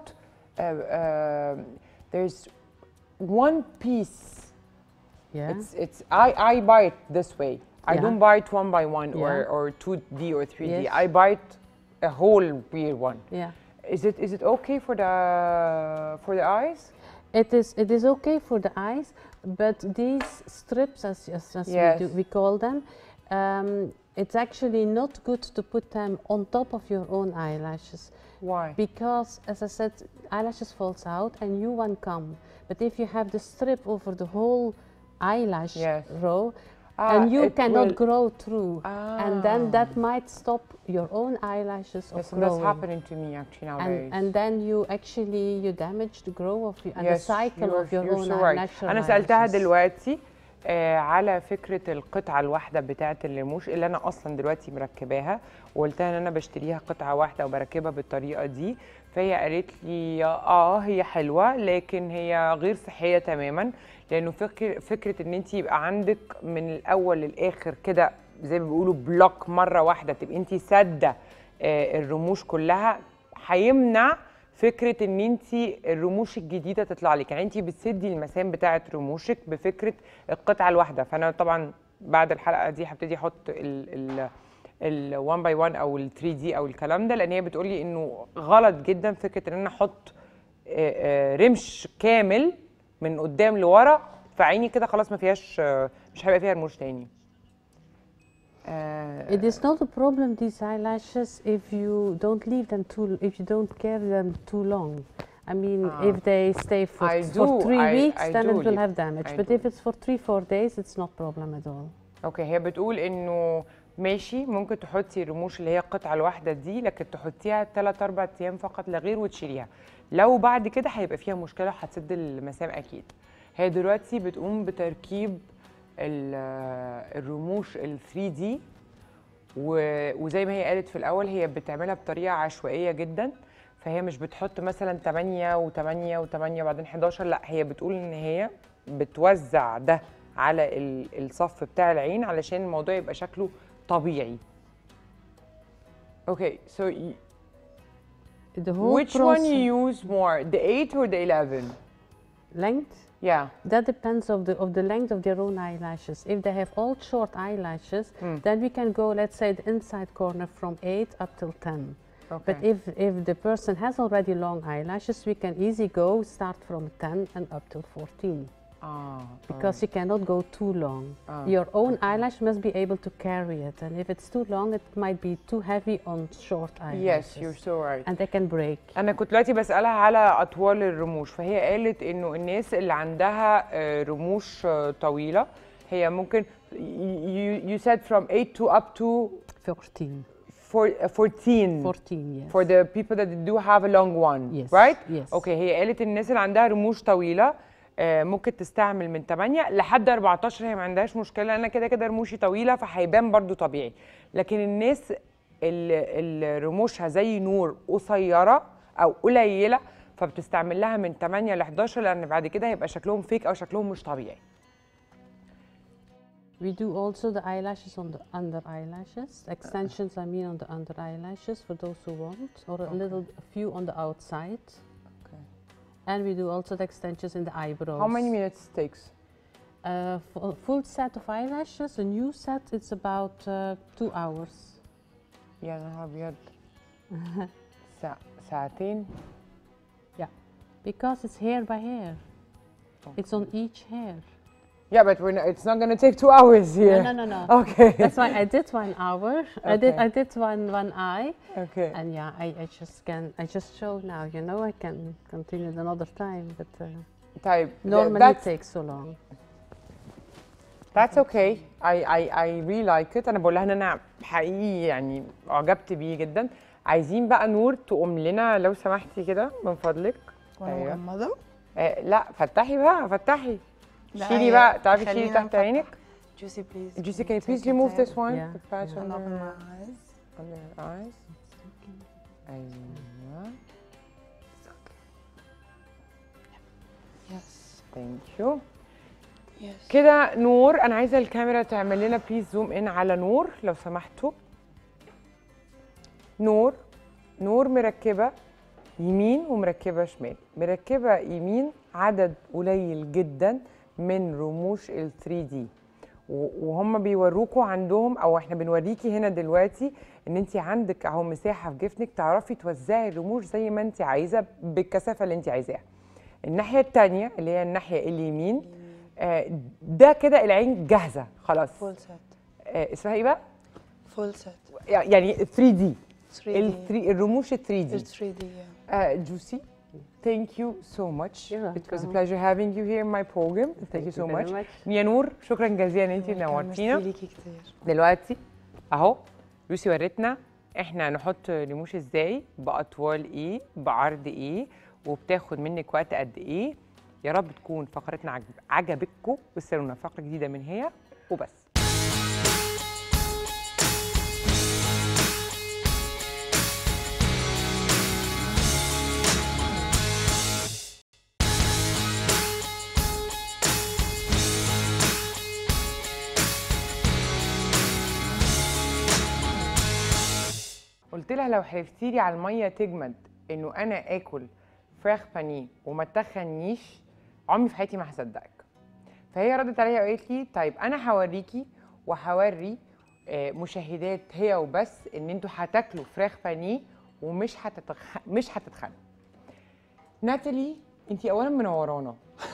there's one piece. Yeah. It's I buy it this way. I don't buy it one by one or 2D or 3D. Yes. I buy it a whole weird one. Yeah. Is it okay for the eyes? It is okay for the eyes, but these strips, as Yes. we call them, it's actually not good to put them on top of your own eyelashes. Why? Because, as I said, eyelashes falls out and new one come. But if you have the strip over the whole eyelash row, and you cannot grow through, and then that might stop your own eyelashes of growing. That's happening to me actually nowadays. And then you damage the growth of and the cycle of your own natural أنا سألتها دلوقتي على فكرة القطعة الواحدة بتاعة الرموش اللي أنا أصلا دلوقتي مركباها، وقلتها إن أنا بشتريها قطعة واحدة وبركبها بالطريقة دي، فهي قالت لي هي حلوة لكن هي غير صحية تماما، لأنه فكرة إن أنت يبقى عندك من الأول للآخر كده زي ما بيقولوا بلوك مرة واحدة، تبقي أنت سادة الرموش كلها، هيمنع فكره ان انت الرموش الجديده تطلع لك. يعني انت بتسدي المسام بتاعه رموشك بفكره القطعه الواحده. فانا طبعا بعد الحلقه دي هبتدي احط ال 1 باي 1 او ال 3 دي او الكلام ده، لان هي بتقول لي انه غلط جدا فكره ان انا احط رمش كامل من قدام لورا، فعيني كده خلاص ما فيهاش، مش هيبقى فيها رموش تاني. It is not a problem, these eyelashes, if you don't leave them if you don't care them too long. I mean, if they stay for 3 weeks, then it will have damage. But if it's for 3-4 days, it's not problem at all. اوكي، هي بتقول انه ماشي ممكن تحطي الرموش اللي هي القطعه الواحده دي، لكن تحطيها 3-4 ايام فقط لا غير وتشيليها. لو بعد كده هيبقى فيها مشكله هتسد المسام اكيد. هي دلوقتي بتقوم بتركيب الرموش ال 3 دي، وزي ما هي قالت في الاول هي بتعملها بطريقه عشوائيه جدا، فهي مش بتحط مثلا 8 و8 و8 وبعدين 11، لا هي بتقول ان هي بتوزع ده على الصف بتاع العين علشان الموضوع يبقى شكله طبيعي. Okay, so which one you use more, the 8 or the 11? Length? Yeah. That depends of the length of their own eyelashes. If they have all short eyelashes, then we can go, let's say, the inside corner from 8 up till 10. Okay. But if the person has already long eyelashes, we can easily start from 10 and up till 14. Because you cannot go too long. Your own eyelash must be able to carry it, and if it's too long, it might be too heavy on short eyelashes. Yes, you're so right. And they can break. أنا كنت دلوقتي بسألها على أطوال الرموش، فهي قالت إنه الناس اللي عندها رموش طويلة هي ممكن you said from 8 to up to 14. 14. 14, yes. For the people that do have a long one, yes. right? Yes. Okay, هي قالت الناس اللي عندها رموش طويلة ممكن تستعمل من 8 لحد 14، هي ما عندهاش مشكله، انا كده كده رموشي طويله فهيبان برضو طبيعي. لكن الناس اللي رموشها زي نور قصيره او قليله فبتستعمل لها من 8 ل 11، لان بعد كده هيبقى شكلهم فيك او شكلهم مش طبيعي. We do also the eyelashes on the under eyelashes, extensions I mean on the under eyelashes for those who want, or a few on the outside. And we do also the extensions in the eyebrows. How many minutes it takes? For a full set of eyelashes, a new set, it's about 2 hours. يا نهار أبيض. ساعتين. Yeah, because it's hair by hair. Okay. It's on each hair. Yeah, but it's not going to take 2 hours here. No. Okay. That's why I did 1 hour. Okay. I did one eye. Okay. And yeah, I just show now. You know, I can continue it another time, but طيب normally it takes so long. That's okay. I really like it. أنا بقول لها إن أنا حقيقي يعني أعجبت بيه جدا. عايزين بقى نور تقوم لنا لو سمحتي كده من فضلك. وأنا مغمضة؟ لا فتحي بقى فتحي. شيلي بقى، تعرفي تشيلي خلينا تحت عينك. Juicy please. Juicy, can you please Take it remove there. this one? Yeah. The patch And under open my eyes. your eyes. أيوة. Yes. Thank you. Yes. كده نور، أنا عايزة الكاميرا تعمل لنا بليز زوم إن على نور لو سمحتوا. نور مركبة يمين ومركبة شمال. مركبة يمين عدد قليل جدا من رموش ال 3D، وهم بيوروكوا عندهم، او احنا بنوريكي هنا دلوقتي ان انت عندك اهو مساحه في جفنك تعرفي توزعي الرموش زي ما انت عايزه بالكثافه اللي انت عايزاها. الناحيه الثانيه اللي هي الناحيه اليمين، ده كده العين جاهزه خلاص. Full set. اسمها ايه بقى؟ Full set. يعني 3D. 3D. الرموش 3D. 3D yeah. Juicy, thank you so much. You're It was a welcome. pleasure having you here in my program. Thank you so very much. much. يا نور شكرا جزيلا ان انت ميرسي نورتينا. ليكي كتير. دلوقتي اهو جوسي ورتنا احنا نحط رموش ازاي، باطوال ايه، بعرض ايه، وبتاخد منك وقت قد ايه. يا رب تكون فقرتنا عجبتكم، واستنونا فقره جديده من هي وبس. قلت لها لو حلفتيلي على الميه تجمد انه انا اكل فراخ بانيه وما تخنيش عمري في حياتي ما هصدقك. فهي ردت عليا وقالت لي طيب انا هوريكي وهوري مشاهدات هي وبس ان انتوا هتاكلوا فراخ بانيه ومش مش هتتخنوا. ناتالي انت اولا منورانا.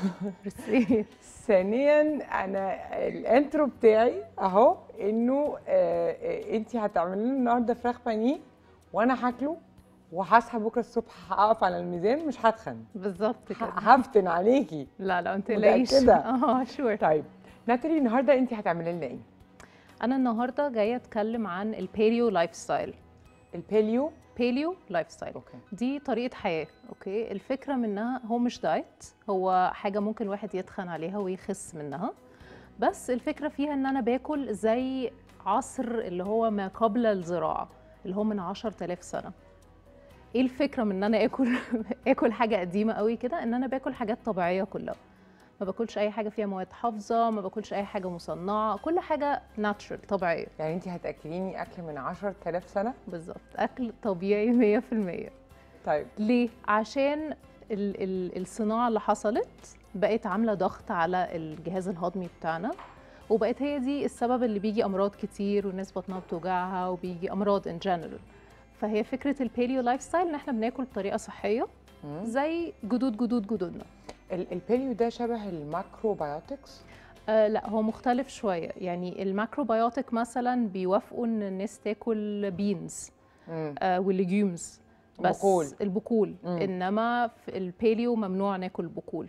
ميرسي. ثانيا انا الانترو بتاعي اهو انه انت هتعملي لنا النهارده فراخ بانيه وانا هاكله وهصحى بكره الصبح هقف على الميزان مش هتخن. بالظبط كده. هفتن عليكي. لا ما تقلقيش. متأكدة؟ شور. طيب ناتالي النهارده انت هتعملي لنا ايه؟ انا النهارده جايه اتكلم عن الباليو لايف ستايل. الباليو لايف ستايل. اوكي. دي طريقه حياه. اوكي. الفكره منها هو مش دايت، هو حاجه ممكن الواحد يتخن عليها ويخس منها، بس الفكره فيها ان انا باكل زي عصر اللي هو ما قبل الزراعه، اللي هو من 10,000 سنه. ايه الفكره من ان انا اكل حاجه قديمه قوي كده؟ ان انا باكل حاجات طبيعيه كلها، ما باكلش اي حاجه فيها مواد حافظه، ما باكلش اي حاجه مصنعه، كل حاجه ناتشرال طبيعيه. يعني انت هتاكليني اكل من 10,000 سنه؟ بالظبط، اكل طبيعي 100%. طيب ليه؟ عشان الصناعه اللي حصلت بقت عامله ضغط على الجهاز الهضمي بتاعنا، وبقت هي دي السبب اللي بيجي امراض كتير والناس بطنها بتوجعها وبيجي امراض ان جنرال. فهي فكره الباليو لايف ستايل ان احنا بناكل بطريقه صحيه زي جدودنا. الباليو ده شبه الماكروبيوتكس؟ لا هو مختلف شويه. يعني الماكروبيوتك مثلا بيوافقوا ان الناس تاكل بينز والليجيومز بس، البقول. انما في الباليو ممنوع ناكل بقول.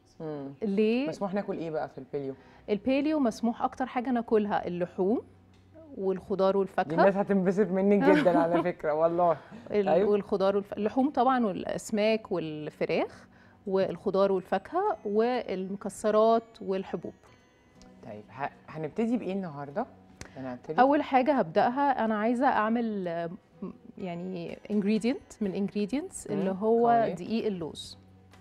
ليه؟ مسموح ناكل ايه بقى في الباليو؟ الباليو مسموح اكتر حاجه ناكلها اللحوم والخضار والفاكهه. الناس هتنبسط منك جدا على فكره والله. والخضار اللحوم طبعا والاسماك والفراخ والخضار والفاكهه والمكسرات والحبوب. طيب هنبتدي بايه النهارده؟ اول حاجه هبداها انا عايزه اعمل يعني ingredient من ingredients اللي هو دقيق اللوز.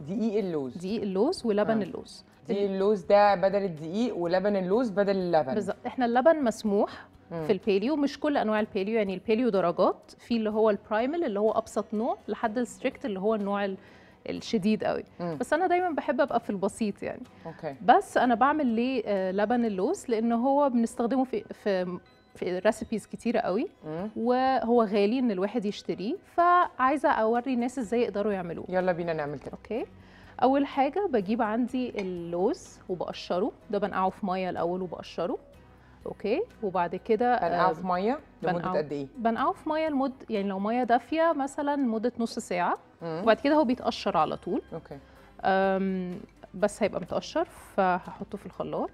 دقيق اللوز ولبن اللوز. دقيق اللوز ده بدل الدقيق ولبن اللوز بدل اللبن. بالظبط. احنا اللبن مسموح في الباليو، مش كل انواع الباليو. يعني الباليو درجات، في اللي هو البرايمال اللي هو ابسط نوع لحد الستريكت اللي هو النوع الشديد قوي. بس انا دايما بحب ابقى في البسيط يعني. اوكي. بس انا بعمل ليه لبن اللوز؟ لان هو بنستخدمه في ريسيبيز كتيره قوي، وهو غالي ان الواحد يشتريه، فعايزه اوري الناس ازاي يقدروا يعملوه. يلا بينا نعمل كده. اوكي. اول حاجه بجيب عندي اللوز وبقشره. ده بنقعه في ميه الاول وبقشره. اوكي. وبعد كده بنقعه في ميه لمده قد ايه؟ بنقعه في ميه يعني لو ميه دافيه مثلا مده نص ساعه. وبعد كده هو بيتقشر على طول. اوكي. بس هيبقى متقشر، فهحطه في الخلاط.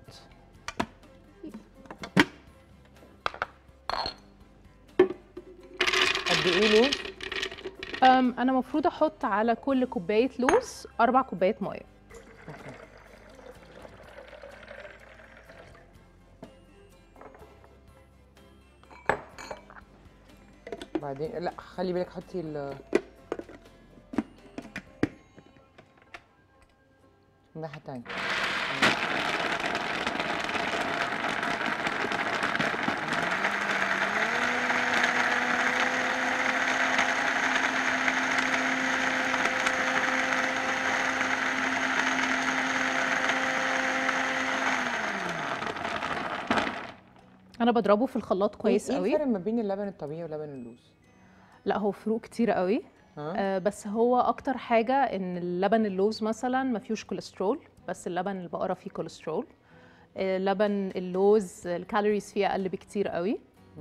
قد ايه لوز؟ انا المفروض احط على كل كوبايه لوز 4 كوبايات ميه. وبعدين لا خلي بالك حطي الناحيه الثانيه. انا بضربه في الخلاط كويس ايه قوي. الفرق ما بين اللبن الطبيعي ولبن اللوز؟ لا هو فروق كتير قوي. بس هو اكتر حاجه ان اللبن اللوز مثلا ما فيهوش كوليسترول، بس اللبن البقره فيه كوليسترول. لبن اللوز الكالوريز فيه اقل بكتير قوي.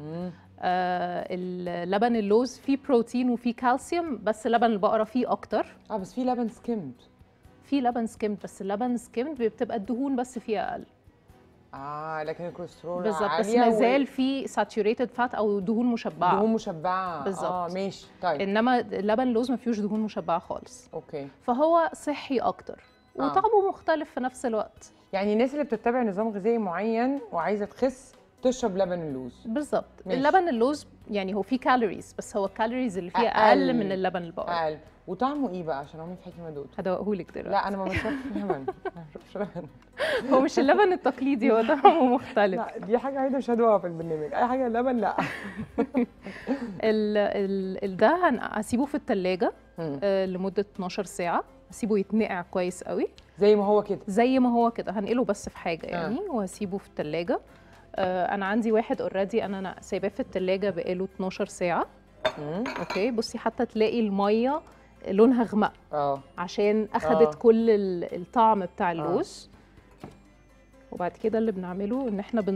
اللبن اللوز فيه بروتين وفيه كالسيوم، بس لبن البقره فيه اكتر. بس في لبن سكيمد. في لبن سكيمد، بس اللبن سكيمد بتبقى الدهون بس فيه اقل. لكن الكوليسترول بالظبط، بس ما زال في ساتوريتد فات او دهون مشبعه. دهون مشبعه بالظبط. ماشي طيب. انما لبن اللوز ما فيهوش دهون مشبعه خالص. اوكي. فهو صحي اكتر وطعمه مختلف في نفس الوقت. يعني الناس اللي بتتبع نظام غذائي معين وعايزه تخس تشرب لبن اللوز. بالظبط. اللبن اللوز يعني هو فيه كالوريز، بس هو الكالوريز اللي فيه اقل من اللبن البقري. اقل. وطعمه ايه بقى عشان عمري في حياتي ما دقته؟ هدوقهولك دلوقتي. لا انا ما بشربش لبن. ما بشربش لبن. هو مش اللبن التقليدي، هو طعمه مختلف. لا دي حاجه عايزه مش هدوقها في البرنامج، اي حاجه لبن لا. ده هسيبه في الثلاجه لمده 12 ساعه، هسيبه يتنقع كويس قوي زي ما هو كده. زي ما هو كده، هنقله بس في حاجه يعني وهسيبه في الثلاجه. انا عندي واحد اوريدي انا سايباه في الثلاجه بقاله 12 ساعه. اوكي بصي حتى تلاقي الميه لونها غمق عشان اخدت كل الطعم بتاع اللوز. وبعد كده اللي بنعمله ان احنا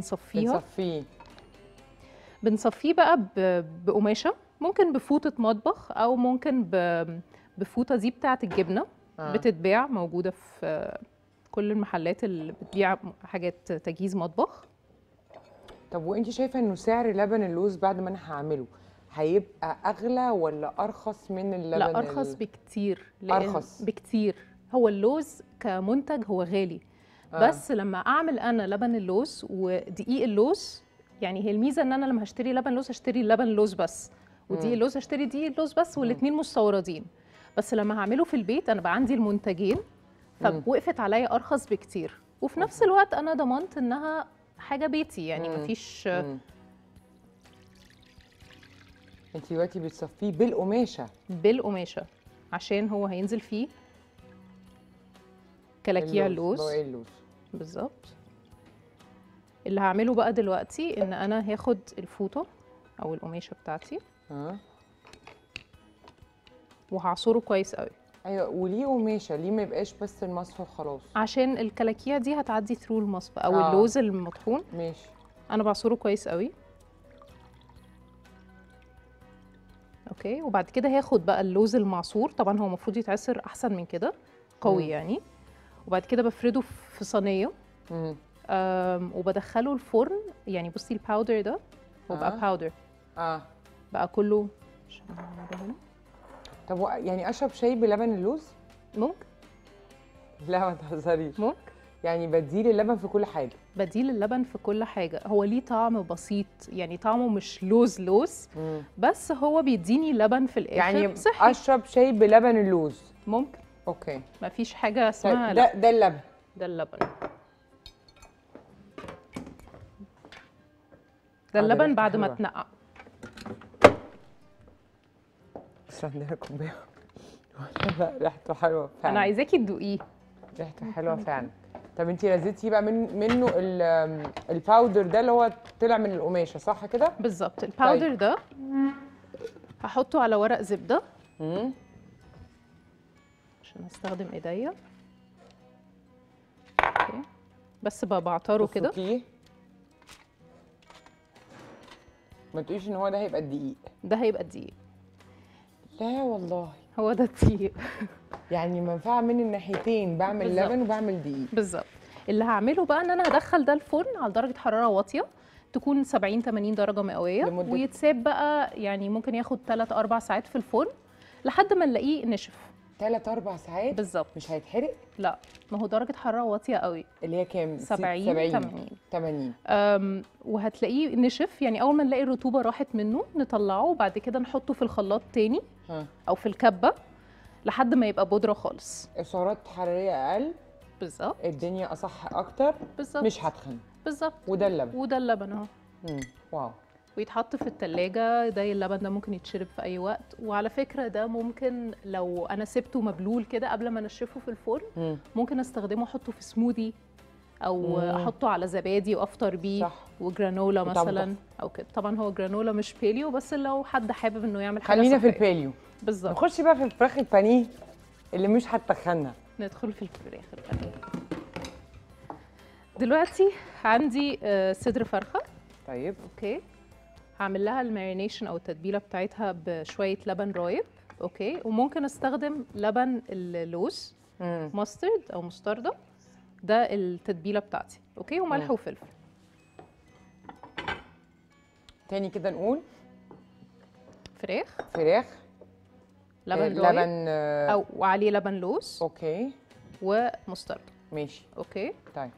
بنصفيه بقى بقماشه، ممكن بفوطه مطبخ او ممكن بفوطه دي بتاعه الجبنه. بتتباع موجوده في كل المحلات اللي بتبيع حاجات تجهيز مطبخ. طب وانت شايفه انه سعر لبن اللوز بعد ما انا هعمله هيبقى اغلى ولا ارخص من اللبن؟ لا ارخص بكتير. ارخص بكتير. هو اللوز كمنتج هو غالي. بس لما اعمل انا لبن اللوز ودقيق اللوز، يعني هي الميزه ان انا لما هشتري لبن لوز هشتري لبن اللوز بس، ودقيق اللوز هشتري دقيق اللوز بس، والاثنين مستوردين. بس لما هعمله في البيت انا بقى عندي المنتجين، فوقفت عليا ارخص بكتير، وفي نفس الوقت انا ضمنت انها حاجه بيتي يعني مفيش. انت دلوقتي بتصفيه بالقماشه عشان هو هينزل فيه كلاكيع اللوز. بالظبط. اللي هعمله بقى دلوقتي ان انا هاخد الفوطه او القماشه بتاعتي وهعصره كويس قوي. ايوه. وليه قماشه؟ ليه ما يبقاش بس المصفى وخلاص؟ عشان الكلاكيع دي هتعدي ثرو المصفى او اللوز المطحون. ماشي. انا بعصره كويس قوي. اوكي. وبعد كده هاخد بقى اللوز المعصور، طبعا هو المفروض يتعصر احسن من كده قوي يعني. وبعد كده بفرده في صينيه وبدخله الفرن. يعني بصي الباودر ده هو بقى باودر بقى كله. طب يعني اشرب شاي بلبن اللوز؟ ممكن. لا ما تهزريش. ممكن. يعني بديل اللبن في كل حاجه؟ بديل اللبن في كل حاجه. هو ليه طعم بسيط، يعني طعمه مش لوز بس هو بيديني لبن في الاخر يعني صحي. اشرب شاي بلبن اللوز ممكن. اوكي. مفيش حاجه اسمها ده اللبن. ده اللبن. ده اللبن بعد ما اتنقع. بس عندنا كوبايه. لا ريحته حلوه فعلا. انا عايزاكي تدوقيه. ريحته حلوه فعلا. طب انتي لزيتي بقى منه الباودر ده اللي هو طلع من القماشه صح كده؟ بالظبط. الباودر ده هحطه على ورق زبده عشان هستخدم ايديا. اوكي. بس بعطره كده. ما تقوليش ان هو ده هيبقى الدقيق. ده هيبقى الدقيق. لا والله. هو ده الدقيق. يعني منفعه من الناحيتين، بعمل بالزبط. لبن وبعمل دقيق. بالظبط. اللي هعمله بقى ان انا هدخل ده الفرن على درجه حراره واطيه، تكون 70 80 درجه مئويه، ويتساب بقى يعني ممكن ياخد 3 4 ساعات في الفرن لحد ما نلاقيه نشف. 3 4 ساعات بالظبط. مش هيتحرق؟ لا، ما هو درجه حراره واطيه قوي، اللي هي كام؟ 70 80. وهتلاقيه نشف، يعني اول ما نلاقي الرطوبه راحت منه نطلعه، وبعد كده نحطه في الخلاط تاني او في الكبه لحد ما يبقى بودره خالص. السعرات حراريه اقل، بالظبط، الدنيا اصح اكتر، بالظبط، مش هتخن، بالظبط. وده اللبن، وده اللبن اهو. واو. ويتحط في التلاجة. ده اللبن ده ممكن يتشرب في أي وقت. وعلى فكرة ده ممكن لو أنا سبته مبلول كده قبل ما أنشفه في الفرن ممكن أستخدمه أحطه في سموذي أو أحطه على زبادي وأفطر بيه. صح. وجرانولا مثلا أو كده. طبعا هو جرانولا مش بيليو، بس لو حد حابب إنه يعمل حاجة خلينا صحية. في الباليو. بالظبط. نخش بقى في الفراخ البانيه اللي مش هتخنا. ندخل في الفراخ البانيه. دلوقتي عندي صدر فرخة. طيب. اوكي. هعمل لها المارينيشن او التتبيله بتاعتها بشويه لبن رايب. اوكي. وممكن استخدم لبن اللوز، ماسترد او مستردة. ده التتبيله بتاعتي. اوكي. وملح وفلفل. تاني كده نقول فراخ لبن رايب لبن او وعليه لبن لوز. اوكي. ومستردة. ماشي. اوكي. طيب.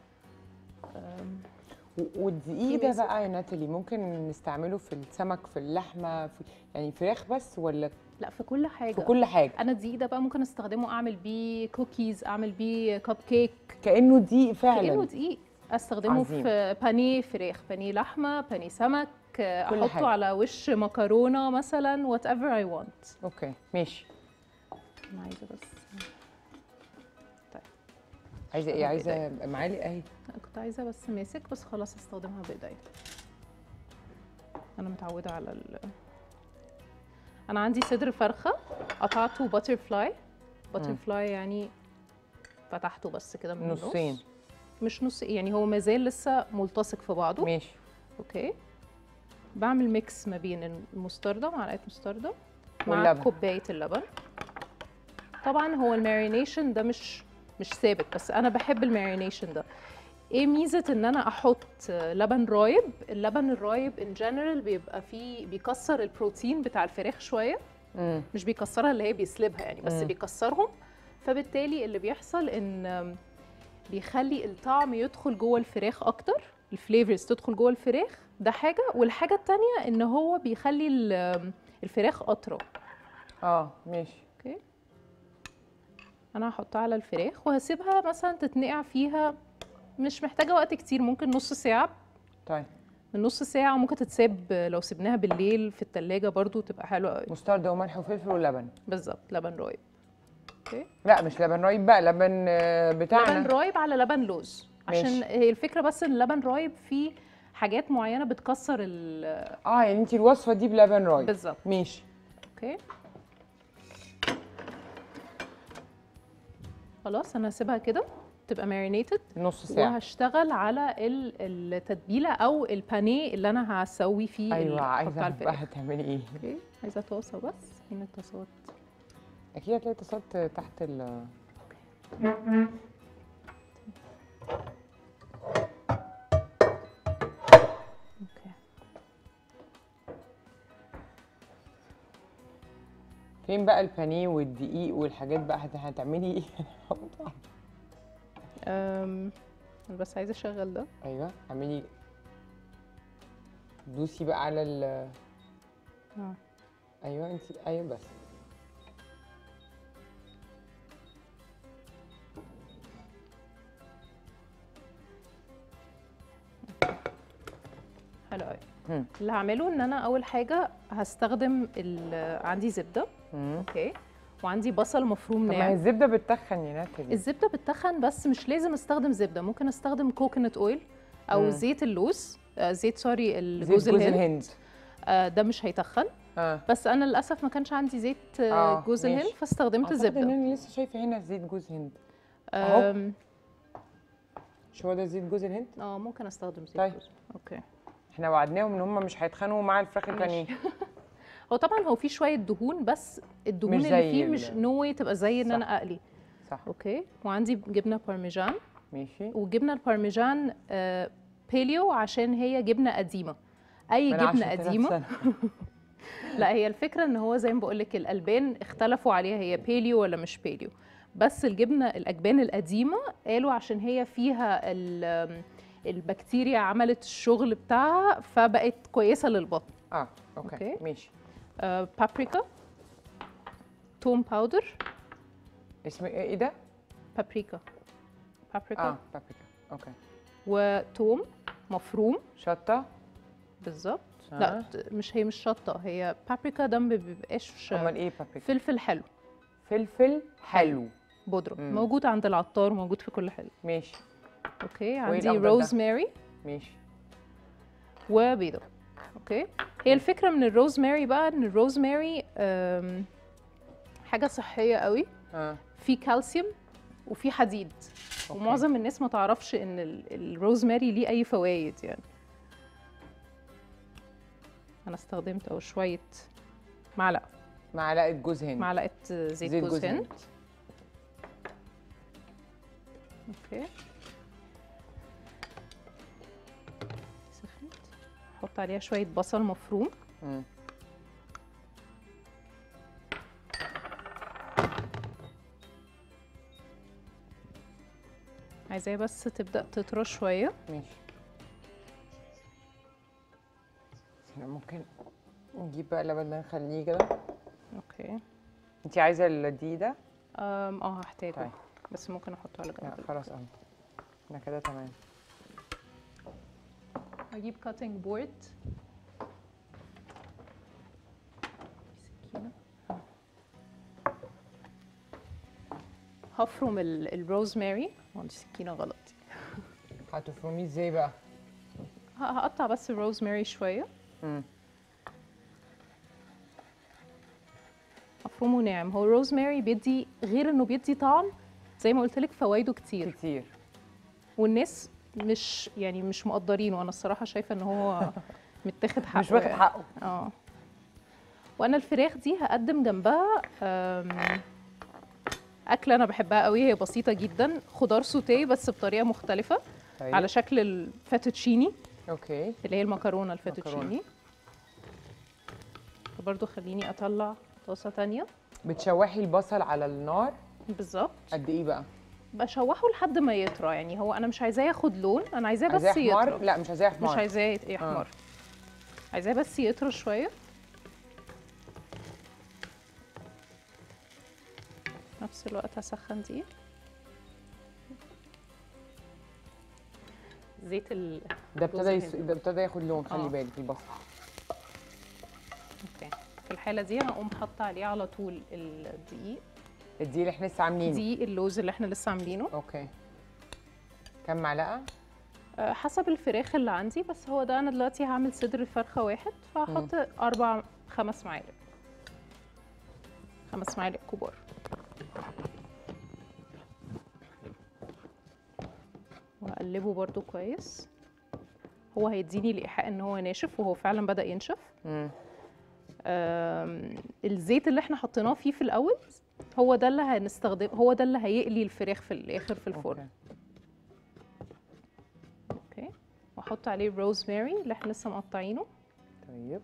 والدقيق ده بقى يا ناتالي ممكن نستعمله في السمك، في اللحمه، يعني فراخ بس ولا؟ لا، في كل حاجه. في كل حاجه. انا الدقيق ده بقى ممكن استخدمه اعمل بيه كوكيز، اعمل بيه كب كيك. كانه دقيق فعلا. كانه دقيق. استخدمه عظيم. في بانيه فراخ، بانيه لحمه، بانيه سمك، احطه حاجة. على وش مكرونه مثلا، وات ايفر اي وانت. اوكي ماشي. انا عايزه بس. طيب. عايزه ايه؟ عايزه معالق اهي. كنت عايزه بس ماسك، بس خلاص استخدمها بايديا. انا متعوده على انا عندي صدر فرخه قطعته باتر فلاي. باتر فلاي يعني فتحته بس كده من النص. نصين. مش نص، يعني هو مازال لسه ملتصق في بعضه. ماشي. اوكي. بعمل ميكس ما بين المستردة، معلقه مستردة مع واللبن. كوبايه اللبن. طبعا هو المارينيشن ده مش ثابت، بس انا بحب المارينيشن ده. ايه ميزه ان انا احط لبن رايب؟ اللبن الرايب ان جنرال بيبقى فيه بيكسر البروتين بتاع الفراخ شويه. مش بيكسرها اللي هي بيسلبها يعني، بس بيكسرهم. فبالتالي اللي بيحصل ان بيخلي الطعم يدخل جوه الفراخ اكتر، الفليفرز تدخل جوه الفراخ. ده حاجه. والحاجه التانية ان هو بيخلي الفراخ اطرى. ماشي. اوكي. انا هحطها على الفراخ وهسيبها مثلا تتنقع فيها، مش محتاجه وقت كتير، ممكن نص ساعه. طيب. من نص ساعه. ممكن تتساب لو سيبناها بالليل في التلاجة برضو تبقى حلوه قوي. مستردة وملح وفلفل ولبن. بالظبط. لبن رايب. اوكي. لا مش لبن رايب بقى، لبن بتاعنا. لبن رايب على لبن لوز. عشان هي الفكره بس ان اللبن رايب فيه حاجات معينه بتكسر يعني انت الوصفه دي بلبن رايب. بالظبط. ماشي. اوكي. خلاص انا هسيبها كده تبقى مارينيتد نص ساعه. وهشتغل على التتبيله او البانيه اللي انا هسوي فيه. ايوه عايزه بقى هتعملي ايه؟ اوكي. عايزه طاسه بس. فين الطاسات؟ اكيد هتلاقي طاسات تحت ال. اوكي. فين بقى البانيه والدقيق والحاجات بقى هتعملي ايه؟ انا بس عايزه اشغل ده. ايوه اعملي، دوسي بقى على ال. ايوه انت، ايوه بس. حلو قوي. اللي هعمله ان انا اول حاجه هستخدم عندي زبده. اوكي. وعندي بصل مفروم ناعم. طب ما هي الزبده بتتخن يا ناتالي. الزبده بتتخن، بس مش لازم استخدم زبده. ممكن استخدم كوكونات اويل او زيت اللوز، زيت سوري الجوز الهند. ده مش هيتخن. بس انا للاسف ما كانش عندي زيت جوز الهند فاستخدمت الزبده. انا لسه شايفه هنا زيت جوز هند اهو. مش هو ده زيت جوز الهند؟ ممكن استخدم زيت طيب. جوز. اوكي. احنا وعدناهم ان هم مش هيتخانقوا مع الفراخ البانيه. هو طبعا هو فيه شويه دهون، بس الدهون اللي فيه مش نوي تبقى زي ان انا اقلي. صح. اوكي. وعندي جبنه بارميجان. ماشي. والجبنه البارميجان بيليو عشان هي جبنه قديمه. اي جبنه قديمه لا هي الفكره ان هو زي ما بقول لك الالبان اختلفوا عليها هي بيليو ولا مش بيليو، بس الجبنه الاجبان القديمه قالوا عشان هي فيها البكتيريا عملت الشغل بتاعها فبقت كويسه للبطن. اوكي ماشي. بابريكا، توم باودر. اسم ايه ده؟ بابريكا. بابريكا اوكي. وتوم مفروم. شطه بالظبط. لا مش شطه، هي بابريكا ده ما بيبقاش. امال ايه بابريكا؟ فلفل حلو. فلفل حلو بودره. موجود عند العطار، موجود في كل حاجه. ماشي. اوكي. عندي روزماري ماشي وبيضه. اوكي. هي الفكره من الروزماري بقى ان الروزماري حاجه صحيه قوي، في كالسيوم وفي حديد. ومعظم الناس ما تعرفش ان الروزماري ليه اي فوائد يعني. انا استخدمت شويه معلقه جوز هند، معلقه زيت جوز هند. اوكي. سخنت. احط عليها شويه بصل مفروم. عايزاها بس تبدا تطرى شويه. ماشي. ممكن نجيب بقى لبن ده نخليه كده. اوكي. انت عايزه الدقيق ده؟ هحتاجه. طيب. بس ممكن احطه على جنب. خلاص احنا كده تمام. هجيب كاتنج بورد. سكينه. هفرم الروزماري. دي سكينه غلط. هتفرميه ازاي بقى؟ هقطع بس الروزماري شويه. هفرمه ناعم. هو الروزماري بيدي، غير انه بيدي طعم، زي ما قلت لك فوائده كتير. والناس مش مقدرينه. وانا الصراحه شايفه ان هو متاخد حقه، مش واخد حقه. وانا الفراخ دي هقدم جنبها اكله انا بحبها قوي، هي بسيطه جدا، خضار سوتيه بس بطريقه مختلفه. طيب. على شكل الفاتوتشيني. اوكي. اللي هي المكرونه الفاتوتشيني. وبرده خليني اطلع طاسه تانية. بتشوحي البصل على النار بالظبط. قد ايه بقى؟ بشوحه لحد ما يطرى، يعني هو انا مش عايزاه ياخد لون، انا عايزاه بس يطرى. لا مش عايزاه يحمر. مش عايزاه يحمر. عايزاه بس يطرى شويه. نفس الوقت هسخن دي زيت ده ابتدى ياخد لون. خلي بالك البصل. اوكي. في الحاله دي انا اقوم حاطه عليه على طول الدقيق اللي احنا لسه عاملينه. دقيق اللوز اللي احنا لسه عاملينه. اوكي. كم معلقه؟ حسب الفراخ اللي عندي، بس هو ده انا دلوقتي هعمل صدر الفرخه واحد، فهحط 5 معالق. 5 معالق كبار. وهقلبه برده كويس. هو هيديني الايحاء ان هو ناشف، وهو فعلا بدأ ينشف. الزيت اللي احنا حطيناه فيه في الاول هو ده اللي هنستخدم، هو ده اللي هيقلي الفراخ في الاخر في الفرن. اوكي. واحط عليه الروزماري اللي احنا لسه مقطعينه. طيب.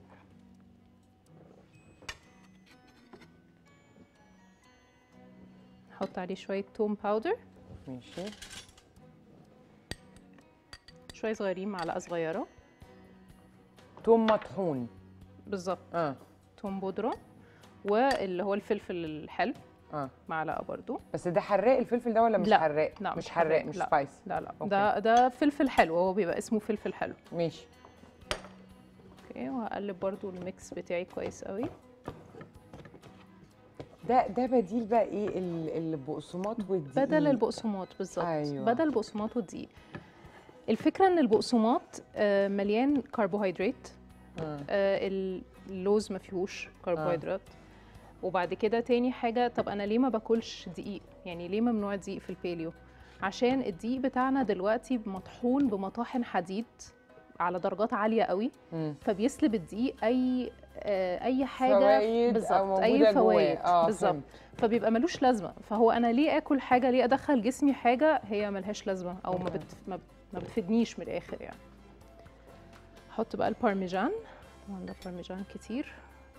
نحط عليه شويه توم باودر. ماشي. شويه صغيرين، معلقه صغيره توم مطحون. بالظبط. توم بودره. واللي هو الفلفل الحلو. معلقه برضو. بس ده حراق الفلفل ده ولا مش حراق؟ لا مش حراق، مش سبايسي. لا ده فلفل حلو، هو بيبقى اسمه فلفل حلو. ماشي. اوكي. وهقلب برضو الميكس بتاعي كويس قوي. ده بديل بقى ايه؟ البقسماط والدقيق. بدل البقسماط بالظبط. أيوة. بدل البقسماط والدقيق. الفكره ان البقسماط مليان كربوهيدرات. اللوز ما فيهوش كربوهيدرات. وبعد كده تاني حاجه، طب انا ليه ما باكلش دقيق؟ يعني ليه ممنوع الدقيق في الباليو؟ عشان الدقيق بتاعنا دلوقتي مطحون بمطاحن حديد على درجات عاليه قوي. فبيسلب الدقيق اي حاجه بالظبط، اي فوائد بالظبط، فبيبقى ملوش لازمه. فهو انا ليه اكل حاجه، ليه ادخل جسمي حاجه هي ملهاش لازمه او ما بتفيدنيش من الاخر يعني. احط بقى البارميجان. طبعا ده بارميجان كتير.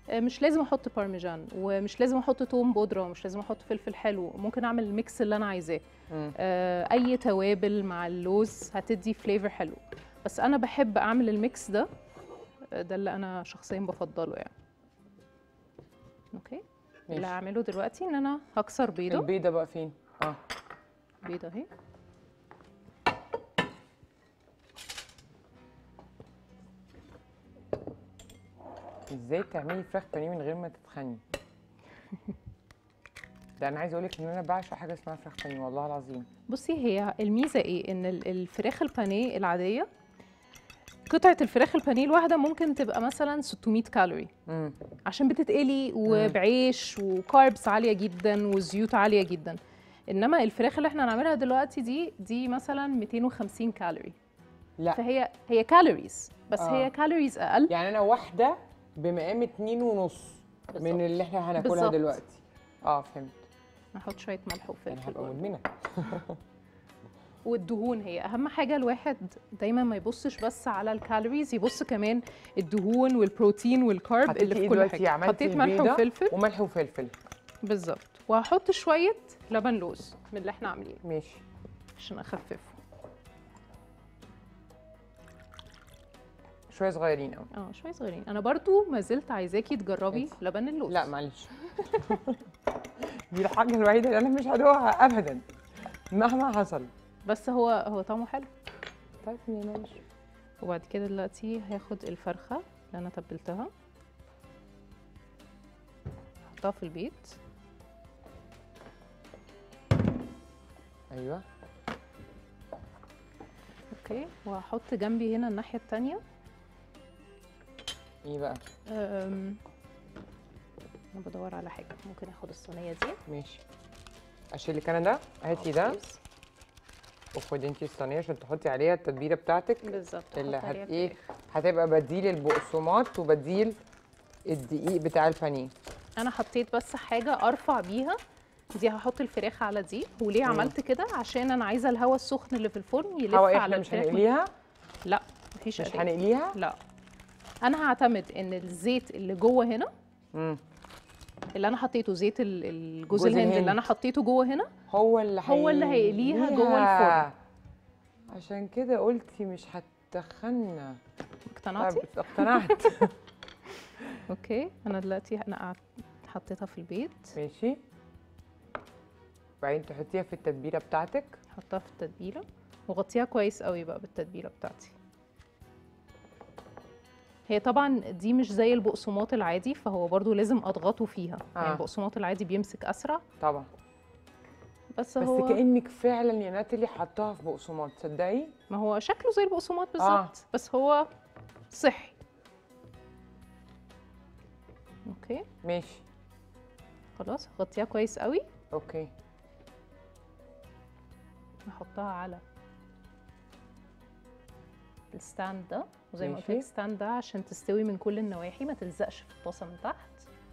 مش لازم احط بارميجان، ومش لازم احط توم بودره، ومش لازم احط فلفل حلو، ممكن اعمل الميكس اللي انا عايزاه. اي توابل مع اللوز هتدي فليفر حلو، بس انا بحب اعمل الميكس ده اللي انا شخصيا بفضله يعني. اوكي، اللي هعمله دلوقتي ان انا هكسر بيضه. البيضه بقى فين؟ بيضه اهي. ازاي تعملي فراخ بانيه من غير ما تتخني؟ ده انا عايزه اقولك ان انا بعشق حاجه اسمها فراخ بانيه والله العظيم. بصي، هي الميزه ايه؟ ان الفراخ البانيه العاديه، قطعه الفراخ البانيه الواحده ممكن تبقى مثلا 600 كالوري، عشان بتتقلي وبعيش وكاربس عاليه جدا وزيوت عاليه جدا. انما الفراخ اللي احنا هنعملها دلوقتي دي مثلا 250 كالوري. لا، فهي كالوريز، بس هي كالوريز اقل. يعني انا واحده بمقام 2.5 من اللي احنا هناكلها دلوقتي. فهمت. نحط شويه ملح وفلفل. انا هبقى مدمنه. والدهون هي اهم حاجه، الواحد دايما ما يبصش بس على الكالوريز، يبص كمان الدهون والبروتين والكارب اللي في كل حاجه. حطيت ملح وفلفل. وملح وفلفل بالظبط. وهحط شويه لبن لوز من اللي احنا عاملينه. ماشي. عشان اخففه. شويه صغيرين قوي. شويه صغيرين. انا برضو ما زلت عايزاكي تجربي لبن اللوز. لا معلش. دي الحاجه الوحيده اللي انا مش هدوقها ابدا مهما حصل. بس هو طعمه حلو. طيب ماشي. وبعد كده دلوقتي هاخد الفرخه اللي انا تبلتها، احطها في البيت. ايوه. اوكي، وهحط جنبي هنا الناحيه الثانيه. ايه بقى؟ انا بدور على حاجه. ممكن اخد الصينيه دي. ماشي. اشيل لك انا ده. هاتي ده وخدي انتي الصينيه عشان تحطي عليها التتبيله بتاعتك. بالظبط. اللي هتبقى بديل البقسماط وبديل الدقيق بتاع البانيه. انا حطيت بس حاجه ارفع بيها دي. هحط الفراخ على دي. وليه عملت كده؟ عشان انا عايزه الهواء السخن اللي في الفرن يلف على الفراخ. مش هنقليها؟ لا مفيش. مش هنقليها؟ لا، انا هعتمد ان الزيت اللي جوه هنا اللي انا حطيته، زيت الجوز الهند اللي انا حطيته جوه هنا، هو اللي هيقليها جوه الفرن. عشان كده قلتي مش هتخنا. اقتنعتي؟ اقتنعت. اوكي، انا دلوقتي حطيتها في البيت. ماشي. وبعدين تحطيها في التتبيله بتاعتك. حطها في التتبيله وغطيها كويس قوي بقى بالتتبيله بتاعتي. هي طبعا دي مش زي البقسماط العادي، فهو برضو لازم اضغطه فيها. يعني البقسماط العادي بيمسك اسرع طبعا. بس هو كأنك فعلا يا ناتالي حطاها في بقسماط. تصدقي؟ ما هو شكله زي البقسماط بالظبط. بس هو صحي. اوكي ماشي. خلاص غطيها كويس قوي. اوكي. نحطها على الستاند ده، وزي ما قلت لك الستاند ده عشان تستوي من كل النواحي، ما تلزقش في الطاسه من تحت.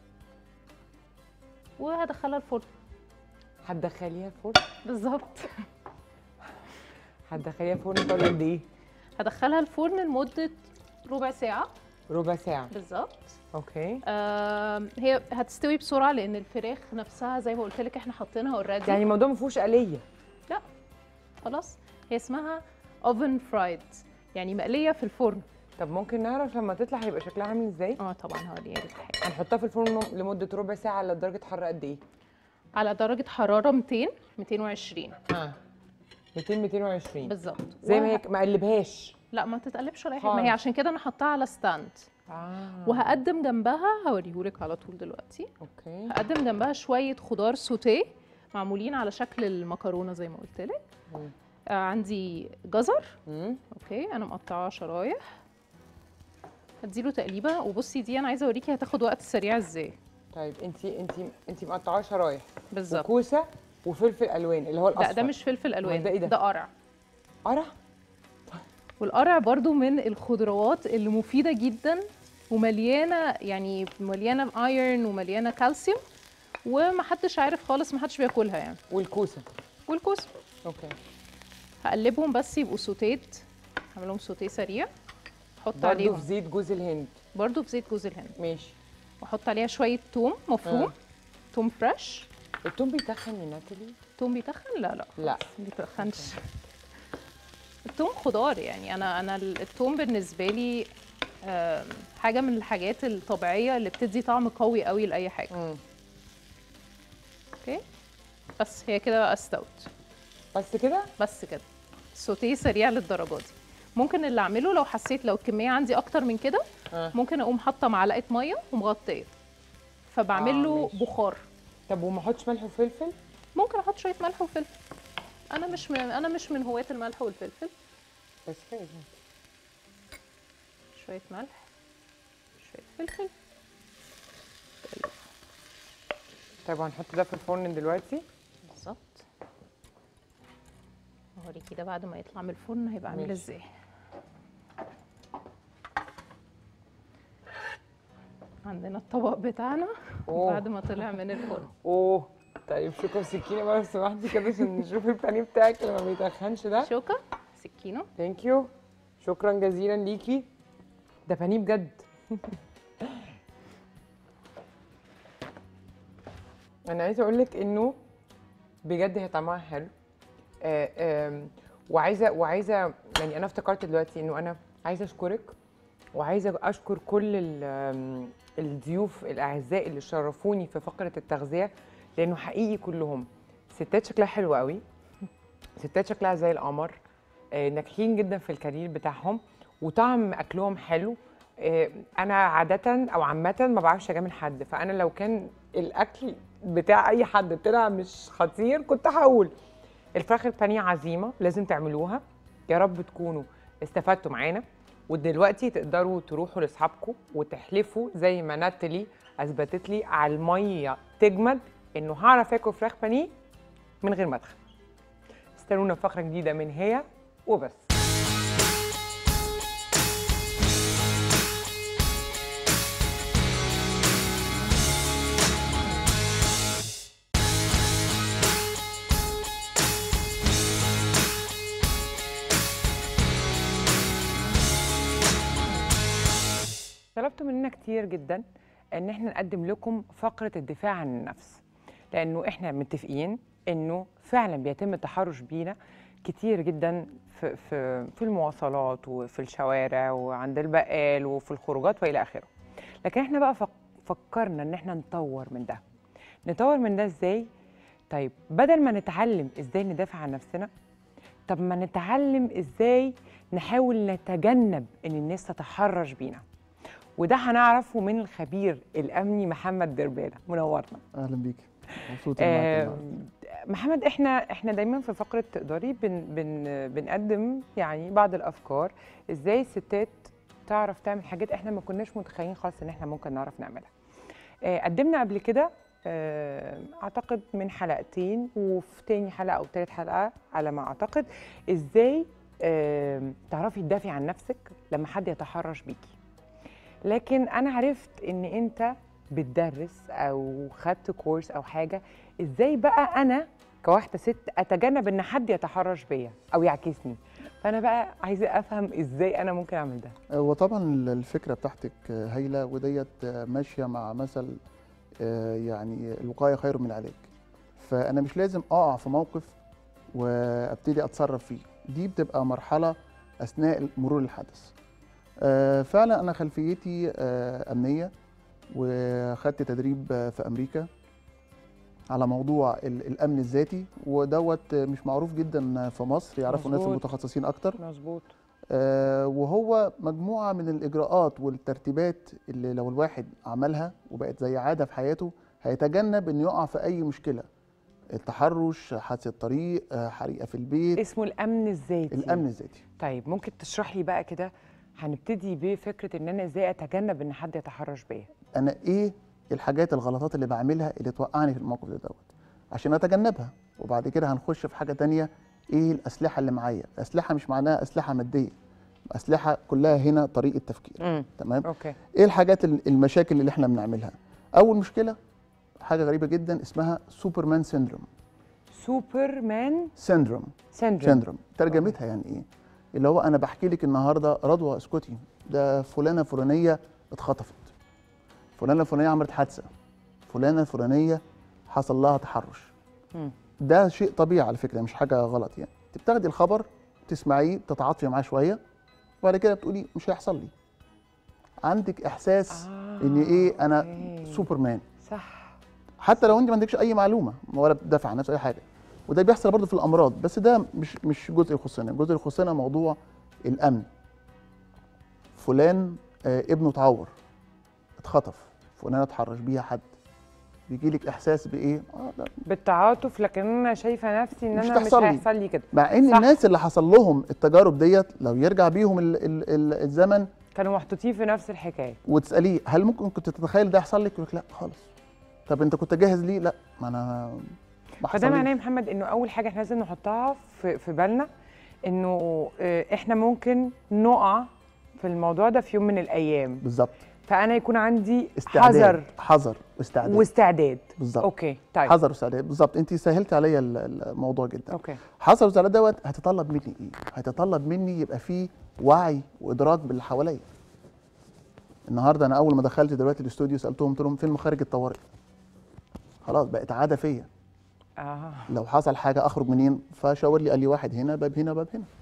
وهدخلها الفرن. هتدخليها الفرن؟ بالظبط. هتدخليها الفرن طول قد ايه؟ هدخلها الفرن لمده ربع ساعه. ربع ساعه بالظبط. اوكي. هي هتستوي بسرعه لان الفراخ نفسها زي ما قلت لك احنا حاطينها اوريدي. يعني الموضوع ما فيهوش آلية؟ لا خلاص، هي اسمها اوفن فرايد، يعني مقليه في الفرن. طب ممكن نعرف لما تطلع هيبقى شكلها عامل ازاي؟ طبعا هوريها لك حاجه. هنحطها في الفرن لمده ربع ساعه على درجه حراره قد ايه؟ على درجه حراره 220. 220 بالظبط. زي ما هي، ما اقلبهاش. لا ما تتقلبش ولا حاجه، ما هي عشان كده انا حطاها على ستاند. وهقدم جنبها، هوريهولك على طول دلوقتي. اوكي. هقدم جنبها شويه خضار سوتيه معمولين على شكل المكرونه زي ما قلت لك. عندي جزر. اوكي، انا مقطعاه شرايح. هديله تقليبه. وبصي دي انا عايزه اوريكي هتاخد وقت سريع ازاي. طيب انت مقطعاه شرايح. بالظبط. وكوسه وفلفل الوان اللي هو الاصفر. لا ده مش فلفل الوان. ده ايه ده؟ ده قرع. قرع؟ والقرع برضو من الخضروات اللي مفيده جدا ومليانه، يعني مليانه ايرون ومليانه كالسيوم، ومحدش عارف خالص، محدش بياكلها يعني. والكوسه. اوكي. هقلبهم بس يبقوا سوتيت. هعملهم سوتيه سريع. احط عليهم برضو في زيت جوز الهند. برضو في زيت جوز الهند. ماشي. واحط عليها شويه توم مفروم، توم فريش. التوم بيتخن يا ناتالي؟ التوم بيتخن؟ لا لا ما بيتخنش. التوم خضار يعني، انا التوم بالنسبه لي حاجه من الحاجات الطبيعيه اللي بتدي طعم قوي قوي لاي حاجه. اوكي بس هي كده بقى استوت. بس كده؟ بس كده. سوتيه سريع للدرجه دي. ممكن اللي اعمله لو حسيت لو الكميه عندي اكتر من كده ممكن اقوم حاطه معلقه ميه ومغطيه، فبعمل له بخار. طب وما احطش ملح وفلفل؟ ممكن احط شويه ملح وفلفل. انا مش من هواة الملح والفلفل. بس كده شويه ملح، شويه فلفل. طيب هنحط ده في الفرن دلوقتي؟ بالظبط. اوريكي ده بعد ما يطلع من الفرن هيبقى عامل ازاي. عندنا الطبق بتاعنا بعد ما طلع من الفرن. طيب شوكه وسكينه بقى لو سمحتي كده عشان نشوف البانيه بتاعك اللي ما بيتخنش ده. شوكه سكينه. ثانك يو، شكرا جزيلا ليكي. ده بانيه بجد. انا عايزه اقول لك انه بجد هي طعمها حلو. وعايزه يعني انا افتكرت دلوقتي انه انا عايزه اشكرك، وعايزه اشكر كل الضيوف الاعزاء اللي شرفوني في فقره التغذيه، لانه حقيقي كلهم ستات شكلها حلو قوي، ستات شكلها زي القمر، ناجحين جدا في الكارير بتاعهم، وطعم اكلهم حلو. انا عاده او عامه ما بعرفش اجامل حد، فانا لو كان الاكل بتاع اي حد طلع مش خطير كنت هقول. الفراخ البانيه عزيمه لازم تعملوها. يا رب تكونوا استفدتوا معانا، ودلوقتي تقدروا تروحوا لاصحابكم وتحلفوا زي ما ناتالي اثبتت لي على الميه تجمد انه هعرف اكل فراخ بانيه من غير ما اتخن. استنونا في فقره جديده من هي وبس. طلبتوا مننا كتير جدا ان احنا نقدم لكم فقره الدفاع عن النفس، لانه احنا متفقين انه فعلا بيتم التحرش بينا كتير جدا في المواصلات وفي الشوارع وعند البقال وفي الخروجات والى اخره. لكن احنا بقى فكرنا ان احنا نطور من ده ازاي؟ طيب بدل ما نتعلم ازاي ندافع عن نفسنا، طب ما نتعلم ازاي نحاول نتجنب ان الناس تتحرش بينا. وده هنعرفه من الخبير الامني محمد دربالة. منورنا. اهلا بيكي، مبسوط معاكي. محمد، احنا دايما في فقره تقدري بنقدم يعني بعض الافكار ازاي الستات تعرف تعمل حاجات احنا ما كناش متخيلين خالص ان احنا ممكن نعرف نعملها. قدمنا قبل كده اعتقد من حلقتين، وفي تاني حلقه او تالت حلقه على ما اعتقد، ازاي تعرفي تدافعي عن نفسك لما حد يتحرش بيكي. لكن انا عرفت ان انت بتدرس او خدت كورس او حاجه، ازاي بقى انا كواحده ست اتجنب ان حد يتحرش بيا او يعكسني. فانا بقى عايزه افهم ازاي انا ممكن اعمل ده. وطبعا الفكره بتاعتك هايله، وديت ماشيه مع مثل يعني الوقايه خير من العلاج. فانا مش لازم اقع في موقف وابتدي اتصرف فيه، دي بتبقى مرحله اثناء مرور الحدث. فعلا انا خلفيتي امنيه، وخدت تدريب في امريكا على موضوع الامن الذاتي، ودوت مش معروف جدا في مصر، يعرفوا الناس المتخصصين اكتر. مظبوط. وهو مجموعه من الاجراءات والترتيبات اللي لو الواحد عملها وبقت زي عاده في حياته هيتجنب انه يقع في اي مشكله. التحرش، حادثه طريق، حريقه في البيت. اسمه الامن الذاتي. الامن الذاتي. طيب ممكن تشرح لي بقى كده، هنبتدي بفكره ان انا ازاي اتجنب ان حد يتحرش بيا. انا ايه الحاجات الغلطات اللي بعملها اللي توقعني في الموقف دوت عشان اتجنبها، وبعد كده هنخش في حاجه تانية، ايه الاسلحه اللي معايا. الاسلحه مش معناها اسلحه ماديه، اسلحه كلها هنا طريقه تفكير. تمام. اوكي. ايه الحاجات المشاكل اللي احنا بنعملها؟ اول مشكله حاجه غريبه جدا اسمها سوبرمان سيندروم. سوبرمان سيندروم ترجمتها يعني ايه؟ اللي هو انا بحكي لك النهارده رضوى اسكتي، ده فلانه فلانيه اتخطفت، فلانه الفلانيه عملت حادثه، فلانه الفلانيه حصل لها تحرش. ده شيء طبيعي على فكره، مش حاجه غلط يعني. انت بتاخدي الخبر تسمعيه تتعاطفي معاه شويه وبعد كده بتقولي مش هيحصل لي. عندك احساس ان ايه، انا سوبرمان. صح. حتى لو انت ما عندكش اي معلومه ولا بتدافع عن نفسك اي حاجه. وده بيحصل برضه في الامراض، بس ده مش جزء يخصنا. الجزء اللي يخصنا موضوع الامن. فلان ابنه اتعور، اتخطف، فلانه اتحرش بيها حد، بيجي لك احساس بايه؟ بالتعاطف، لكن انا شايفه نفسي ان انا مش هيحصل لي كده. مع ان الناس اللي حصل لهم التجارب ديت لو يرجع بيهم الزمن كانوا محطوطين في نفس الحكايه، وتساليه هل ممكن كنت تتخيل ده يحصل لك؟ يقول لك لا خالص. طب انت كنت جاهز ليه؟ لا، ما انا ما حصليش. فده معناه يا محمد انه اول حاجه احنا لازم نحطها في بالنا انه احنا ممكن نقع في الموضوع ده في يوم من الايام. بالظبط. فانا يكون عندي حذر واستعداد. بالظبط. اوكي طيب. حذر واستعداد بالظبط. انت سهلت عليا الموضوع جدا. اوكي. حذر واستعداد دوت هتطلب مني ايه؟ هتطلب مني يبقى فيه وعي وادراك باللي حواليا. النهارده انا اول ما دخلت دلوقتي الاستوديو سالتهم، قلت لهم فين مخارج الطوارئ؟ خلاص بقت عاده فيا. لو حصل حاجه اخرج منين؟ فشاور لي قال لي واحد هنا، باب هنا، باب هنا.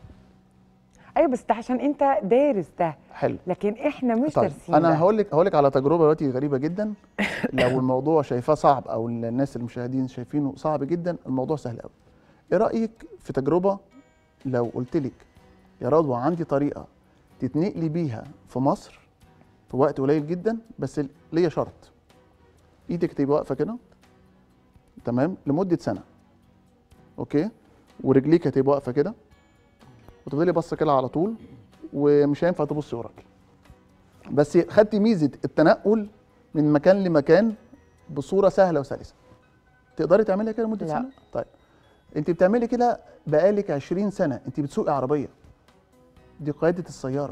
ايوه بس ده عشان انت دارس ده. حلو. لكن احنا مش طيب. دارسين. انا هقول لك على تجربه دلوقتي غريبه جدا. لو الموضوع شايفاه صعب او الناس المشاهدين شايفينه صعب جدا، الموضوع سهل قوي. ايه رايك في تجربه لو قلت لك يا رضوى عندي طريقه تتنقلي بيها في مصر في وقت قليل جدا، بس ليا شرط. ايدك تبقى واقفه كده تمام لمده سنه. اوكي؟ ورجليك هتبقى واقفه كده وتفضلي باصه كده على طول، ومش هينفع تبصي وراكي. بس خدتي ميزه التنقل من مكان لمكان بصوره سهله وسلسه. تقدري تعملي كده لمده سنه؟ طيب. انت بتعملي كده بقالك 20 سنه، انت بتسوقي عربيه. دي قياده السياره.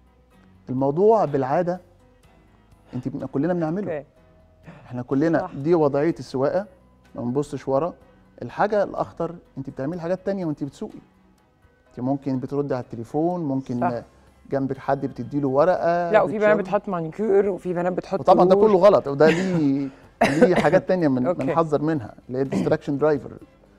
الموضوع بالعاده انت كلنا بنعمله. احنا كلنا صح. دي وضعيه السواقه، ما بنبصش ورا. الحاجه الاخطر انت بتعملي حاجات تانية وانت بتسوقي. انت ممكن بتردي على التليفون، ممكن صح. جنبك حد بتدي له ورقه. لا، وفي بنات بتحط مانيكير، وفي بنات بتحط طبعا ده كله غلط، وده ليه حاجات تانية بنحذر منها اللي هي الديستراكشن درايفر.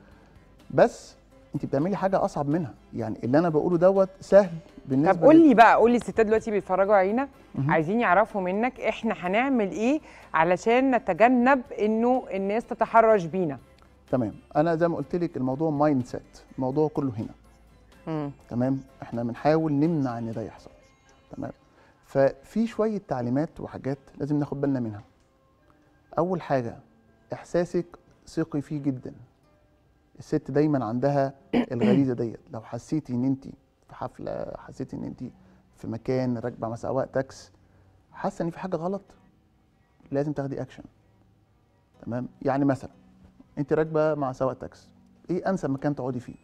بس انت بتعملي حاجه اصعب منها. يعني اللي انا بقوله دوت سهل بالنسبه. طب قول لي الستات دلوقتي بيتفرجوا علينا عايزين يعرفوا منك احنا هنعمل ايه علشان نتجنب انه الناس تتحرش بينا. تمام. انا زي ما قلت لك الموضوع مايند سيت، الموضوع كله هنا. تمام. احنا بنحاول نمنع ان ده يحصل. تمام. ففي شويه تعليمات وحاجات لازم ناخد بالنا منها. اول حاجه احساسك ثقي فيه جدا. الست دايما عندها الغريزه ديت. لو حسيتي ان انت في حفله، حسيتي ان انت في مكان راكبه مع سواق تاكس، حاسه ان في حاجه غلط، لازم تاخدي اكشن. تمام. يعني مثلا انت راكبه مع سواق تاكس، ايه انسب مكان تقعدي فيه؟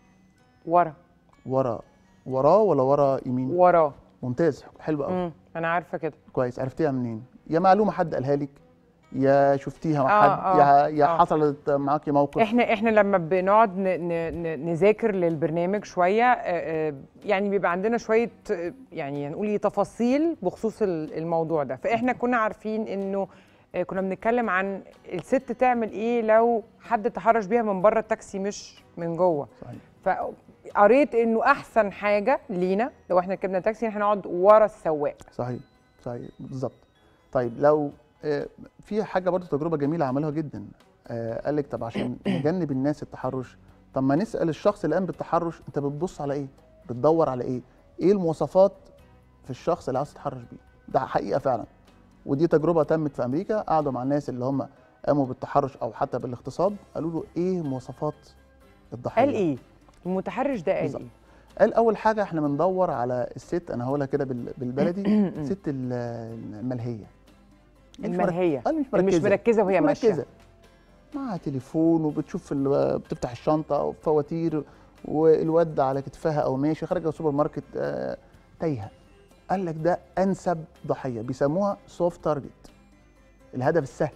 وراه ولا ورا يمين؟ وراه. ممتاز، حلو قوي. انا عارفه كده. كويس. عرفتيها منين؟ يا معلومه حد قالها لك، يا شفتيها مع حد، يا حصلت معاكي موقف. احنا لما بنقعد نذاكر للبرنامج شويه، يعني بيبقى عندنا شويه يعني هنقول تفاصيل بخصوص الموضوع ده. فاحنا كنا عارفين انه كنا بنتكلم عن الست تعمل ايه لو حد تحرش بيها من بره التاكسي مش من جوه. صحيح. فقريت انه احسن حاجه لينا لو احنا ركبنا تاكسي احنا نقعد ورا السواق. صحيح بالظبط. طيب لو في حاجه برضو تجربه جميله عملوها جدا. قال لك طب عشان نجنب الناس التحرش، طب ما نسال الشخص اللي قام بالتحرش انت بتبص على ايه؟ بتدور على ايه؟ ايه المواصفات في الشخص اللي عاوز تتحرش بيه؟ ده حقيقه فعلا. ودي تجربه تمت في امريكا. قعدوا مع الناس اللي هم قاموا بالتحرش او حتى بالاغتصاب، قالوا له ايه مواصفات الضحيه؟ قال ايه؟ المتحرش ده قال ايه؟ قال اول حاجه احنا بندور على الست، انا هقولها كده بالبلدي، الست الملهيه. الملهيه مش مركزه وهي ماشيه، معها تليفون وبتشوف بتفتح الشنطه وفواتير، والواد على كتفها او ماشي خارجه السوبر ماركت تايهه. قال لك ده انسب ضحيه، بيسموها سوفت تارجت، الهدف السهل.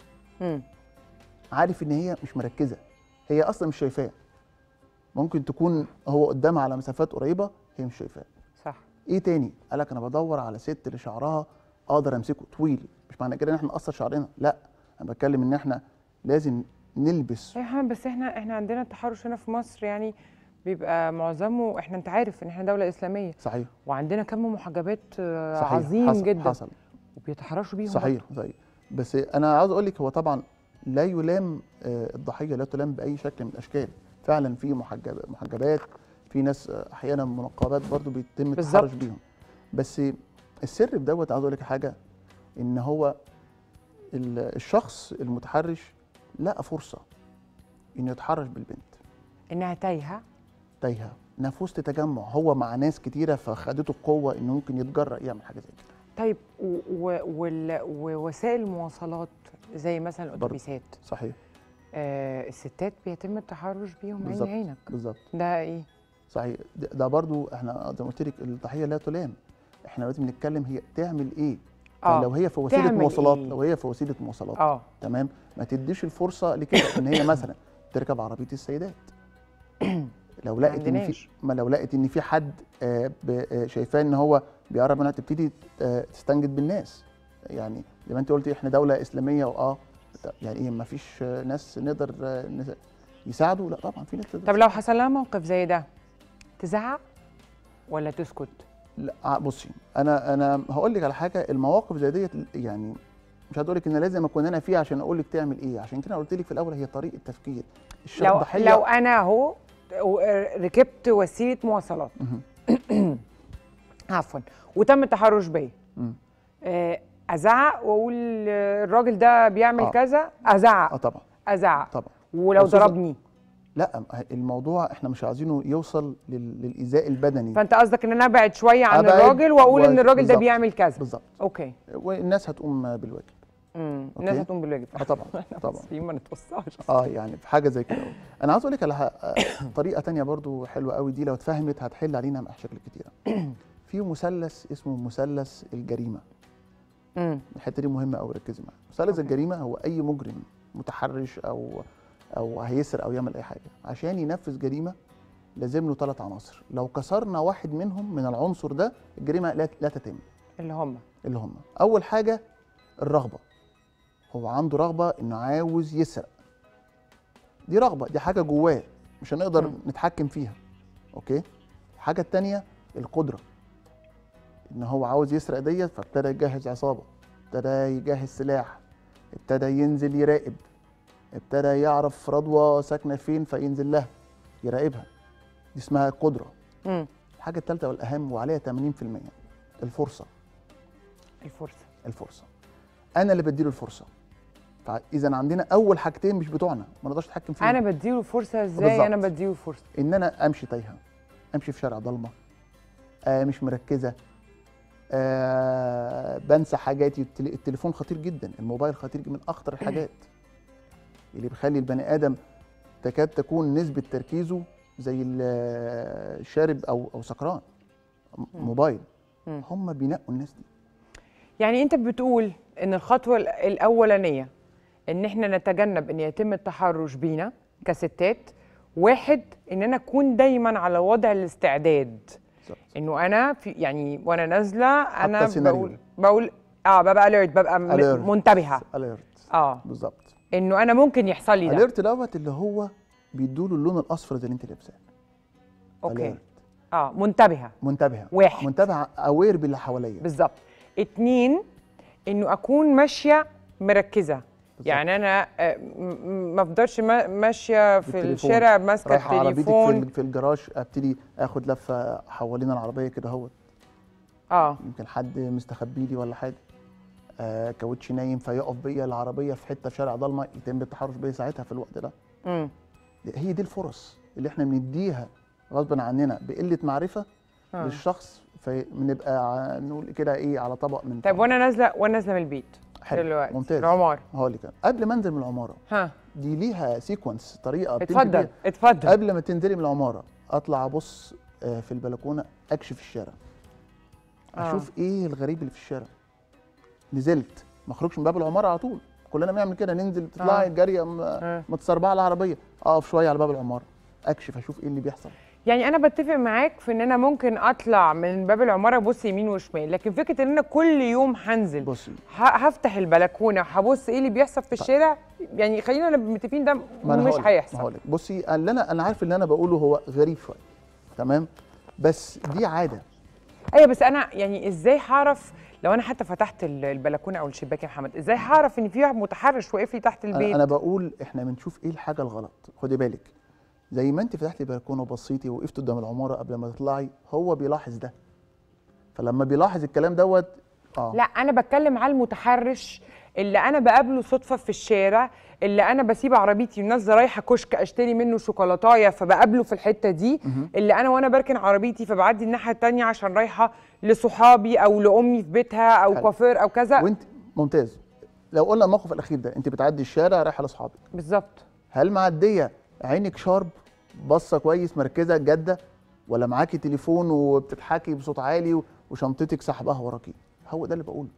عارف ان هي مش مركزه، هي اصلا مش شايفاه. ممكن تكون هو قدامها على مسافات قريبه هي مش شايفاه. صح. ايه تاني؟ قال لك انا بدور على ست اللي شعرها اقدر امسكه طويل، مش معنى كده ان احنا نقصر شعرنا، لا، انا بتكلم ان احنا لازم نلبس. يا محمد بس احنا عندنا التحرش هنا في مصر يعني بيبقى معظمه، انت عارف ان احنا دوله اسلاميه. صحيح. وعندنا كم محجبات صحيح. عظيم جدا. حصل. وبيتحرشوا بيهم. صحيح. بس انا عاوز اقول لك هو طبعا لا يلام الضحيه، لا تلام باي شكل من الاشكال. فعلا في محجبات، في ناس احيانا منقبات برضو بيتم التحرش بيهم. بس السر في دوت عاوز اقول لك حاجه، ان هو الشخص المتحرش لقى فرصه انه يتحرش بالبنت، انها تايهه، انها في وسط تجمع، هو مع ناس كتيره فخدته القوه انه ممكن يتجرأ يعمل حاجه زي كده. طيب ووسائل المواصلات زي مثلا الاتوبيسات. صحيح. الستات بيتم التحرش بيهم عين عينك. بالظبط. ده ايه؟ صحيح. ده برضو احنا زي ما قلت لك الضحيه لا تلام، احنا دلوقتي بنتكلم هي تعمل ايه. لو هي في وسيله مواصلات، لو هي في وسيله مواصلات تمام، ما تديش الفرصه لكده ان هي مثلا تركب عربيه السيدات. لو لقت ان في حد شايفاه ان هو بيقرب منها، تبتدي تستنجد بالناس. يعني زي ما انت قلتي احنا دوله اسلاميه، يعني ايه ما فيش ناس نقدر يساعدوا؟ لا طبعا في ناس تقدر. طب لو حصل لها موقف زي ده تزعق ولا تسكت؟ لا بصي، انا هقول لك على حاجه، المواقف زي ديت يعني مش هقول لك ان لازم اكون انا فيها عشان اقول لك تعمل ايه، عشان كده قلت لك في الاول هي طريقه تفكير. لو انا اهو ركبت وسيله مواصلات عفوا وتم التحرش بيا، ازعق واقول الراجل ده بيعمل كذا؟ ازعق. طبعا ازعق طبعا. ولو ضربني؟ لا، الموضوع احنا مش عايزينه يوصل للايذاء البدني. فانت قصدك ان انا ابعد شويه عن الراجل واقول ان الراجل ده بيعمل كذا؟ بالظبط. اوكي. والناس هتقوم بالواجب. الناس هتقوم بالواجب. طبعا طبعا. ما نتوصاش. يعني في حاجه زي كده. انا عاوز اقول لك على طريقه ثانيه برضو حلوه قوي، دي لو اتفهمت هتحل علينا مشاكل كتيره. في مثلث اسمه مثلث الجريمه. الحته دي مهمه قوي، ركزي معايا. مثلث الجريمه هو اي مجرم متحرش او هيسرق او يعمل اي حاجه، عشان ينفذ جريمه لازم له 3 عناصر. لو كسرنا واحد منهم من العنصر ده الجريمه لا تتم. اللي هم اول حاجه الرغبه. هو عنده رغبه انه عاوز يسرق، دي رغبه، دي حاجه جواه مش هنقدر نتحكم فيها. اوكي. الحاجه الثانيه القدره، ان هو عاوز يسرق ديت، فابتدى يجهز عصابه، ابتدى يجهز سلاح، ابتدى ينزل يراقب، ابتدى يعرف رضوى ساكنه فين فينزل لها يراقبها، دي اسمها قدره. الحاجه الثالثه والاهم وعليها 80% الفرصه. انا اللي بديله الفرصه. فاذا عندنا اول حاجتين مش بتوعنا ما نقدرش نتحكم فيهم. انا بديله فرصه ازاي؟ بالزبط. انا بديله فرصه ان انا امشي تايهه، امشي في شارع ضلمه، مش مركزه، بنسى حاجاتي. التليفون خطير جدا، الموبايل خطير جدا، من اخطر الحاجات اللي بيخلي البني ادم تكاد تكون نسبه تركيزه زي الشارب او سكران. موبايل. هم بينقوا الناس دي. يعني انت بتقول ان الخطوه الاولانيه ان احنا نتجنب ان يتم التحرش بينا كستات. واحد، ان انا اكون دايما على وضع الاستعداد، انه انا في يعني وانا نازله انا بقول ببقى اليرت، ببقى منتبهه. بالظبط. انه انا ممكن يحصل لي ده. اليرت دوت اللي هو بيدوا له اللون الاصفر زي اللي انت لابساه. اوكي. منتبهه. واحد، منتبهه اوير باللي حواليا. بالظبط. 2، انه اكون ماشيه مركزه. بالزبط. يعني انا ما افضلش ماشيه في الشارع ماسكه التليفون. عربيتك في الجراج، ابتدي اخد لفه حوالين العربيه كده اهوت. يمكن حد مستخبي لي ولا حاجه. كاوتش نايم فيقف بيا العربيه في حته في شارع ضلمه، يتم التحرش بيا ساعتها في الوقت ده. هي دي الفرص اللي احنا بنديها غصبا عننا بقله معرفه للشخص، فبنبقى نقول كده ايه على طبق من طيب وانا نازله من البيت دلوقتي ممتاز. العماره هقول لك قبل ما انزل من العماره دي ليها سيكونس، طريقه اتفضل. قبل ما تنزلي من العماره اطلع ابص في البلكونه، اكشف الشارع، اشوف ايه الغريب اللي في الشارع. نزلت ما اخرجش من باب العماره على طول، كلنا بنعمل كده، ننزل تطلعي جاريه متسربعه على العربيه، اقف شويه على باب العماره اكشف اشوف ايه اللي بيحصل. يعني انا بتفق معاك في ان انا ممكن اطلع من باب العماره ابص يمين وشمال، لكن فكره ان انا كل يوم هنزل بصي هفتح البلكونه هبص ايه اللي بيحصل في الشارع، يعني خلينا متفقين ده مش هيحصل. هقول لك بصي، اللي انا عارف اللي انا بقوله هو غريب شويه، تمام، بس دي عاده. ايوه بس انا يعني ازاي هعرف لو انا حتى فتحت البلكونه او الشباك يا محمد، ازاي هعرف ان في واحد متحرش واقف لي تحت البيت؟ انا بقول احنا بنشوف ايه الحاجه الغلط. خدي بالك، زي ما انت فتحتي البلكونه وبصيتي ووقفتي قدام العماره قبل ما تطلعي، هو بيلاحظ ده، فلما بيلاحظ الكلام دوت لا انا بتكلم على المتحرش اللي انا بقابله صدفه في الشارع، اللي انا بسيب عربيتي ونازله رايحه كشك اشتري منه شوكولاتايه فبقابله في الحته دي، اللي انا وانا بركن عربيتي فبعدي الناحيه الثانيه عشان رايحه لصحابي او لامي في بيتها او كوافير او كذا. وانت ممتاز. لو قلنا الموقف الاخير ده، انت بتعدي الشارع رايحه لاصحابك بالظبط، هل معديه عينك شارب باصه كويس مركزه جاده، ولا معاكي تليفون وبتضحكي بصوت عالي وشنطتك سحبها وراكي؟ هو ده اللي بقوله.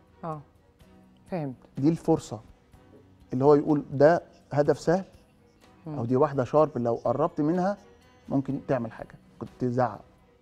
فهمت. دي الفرصه اللي هو يقول ده هدف سهل، او دي واحده شارب لو قربت منها ممكن تعمل حاجه، كنت تزعق.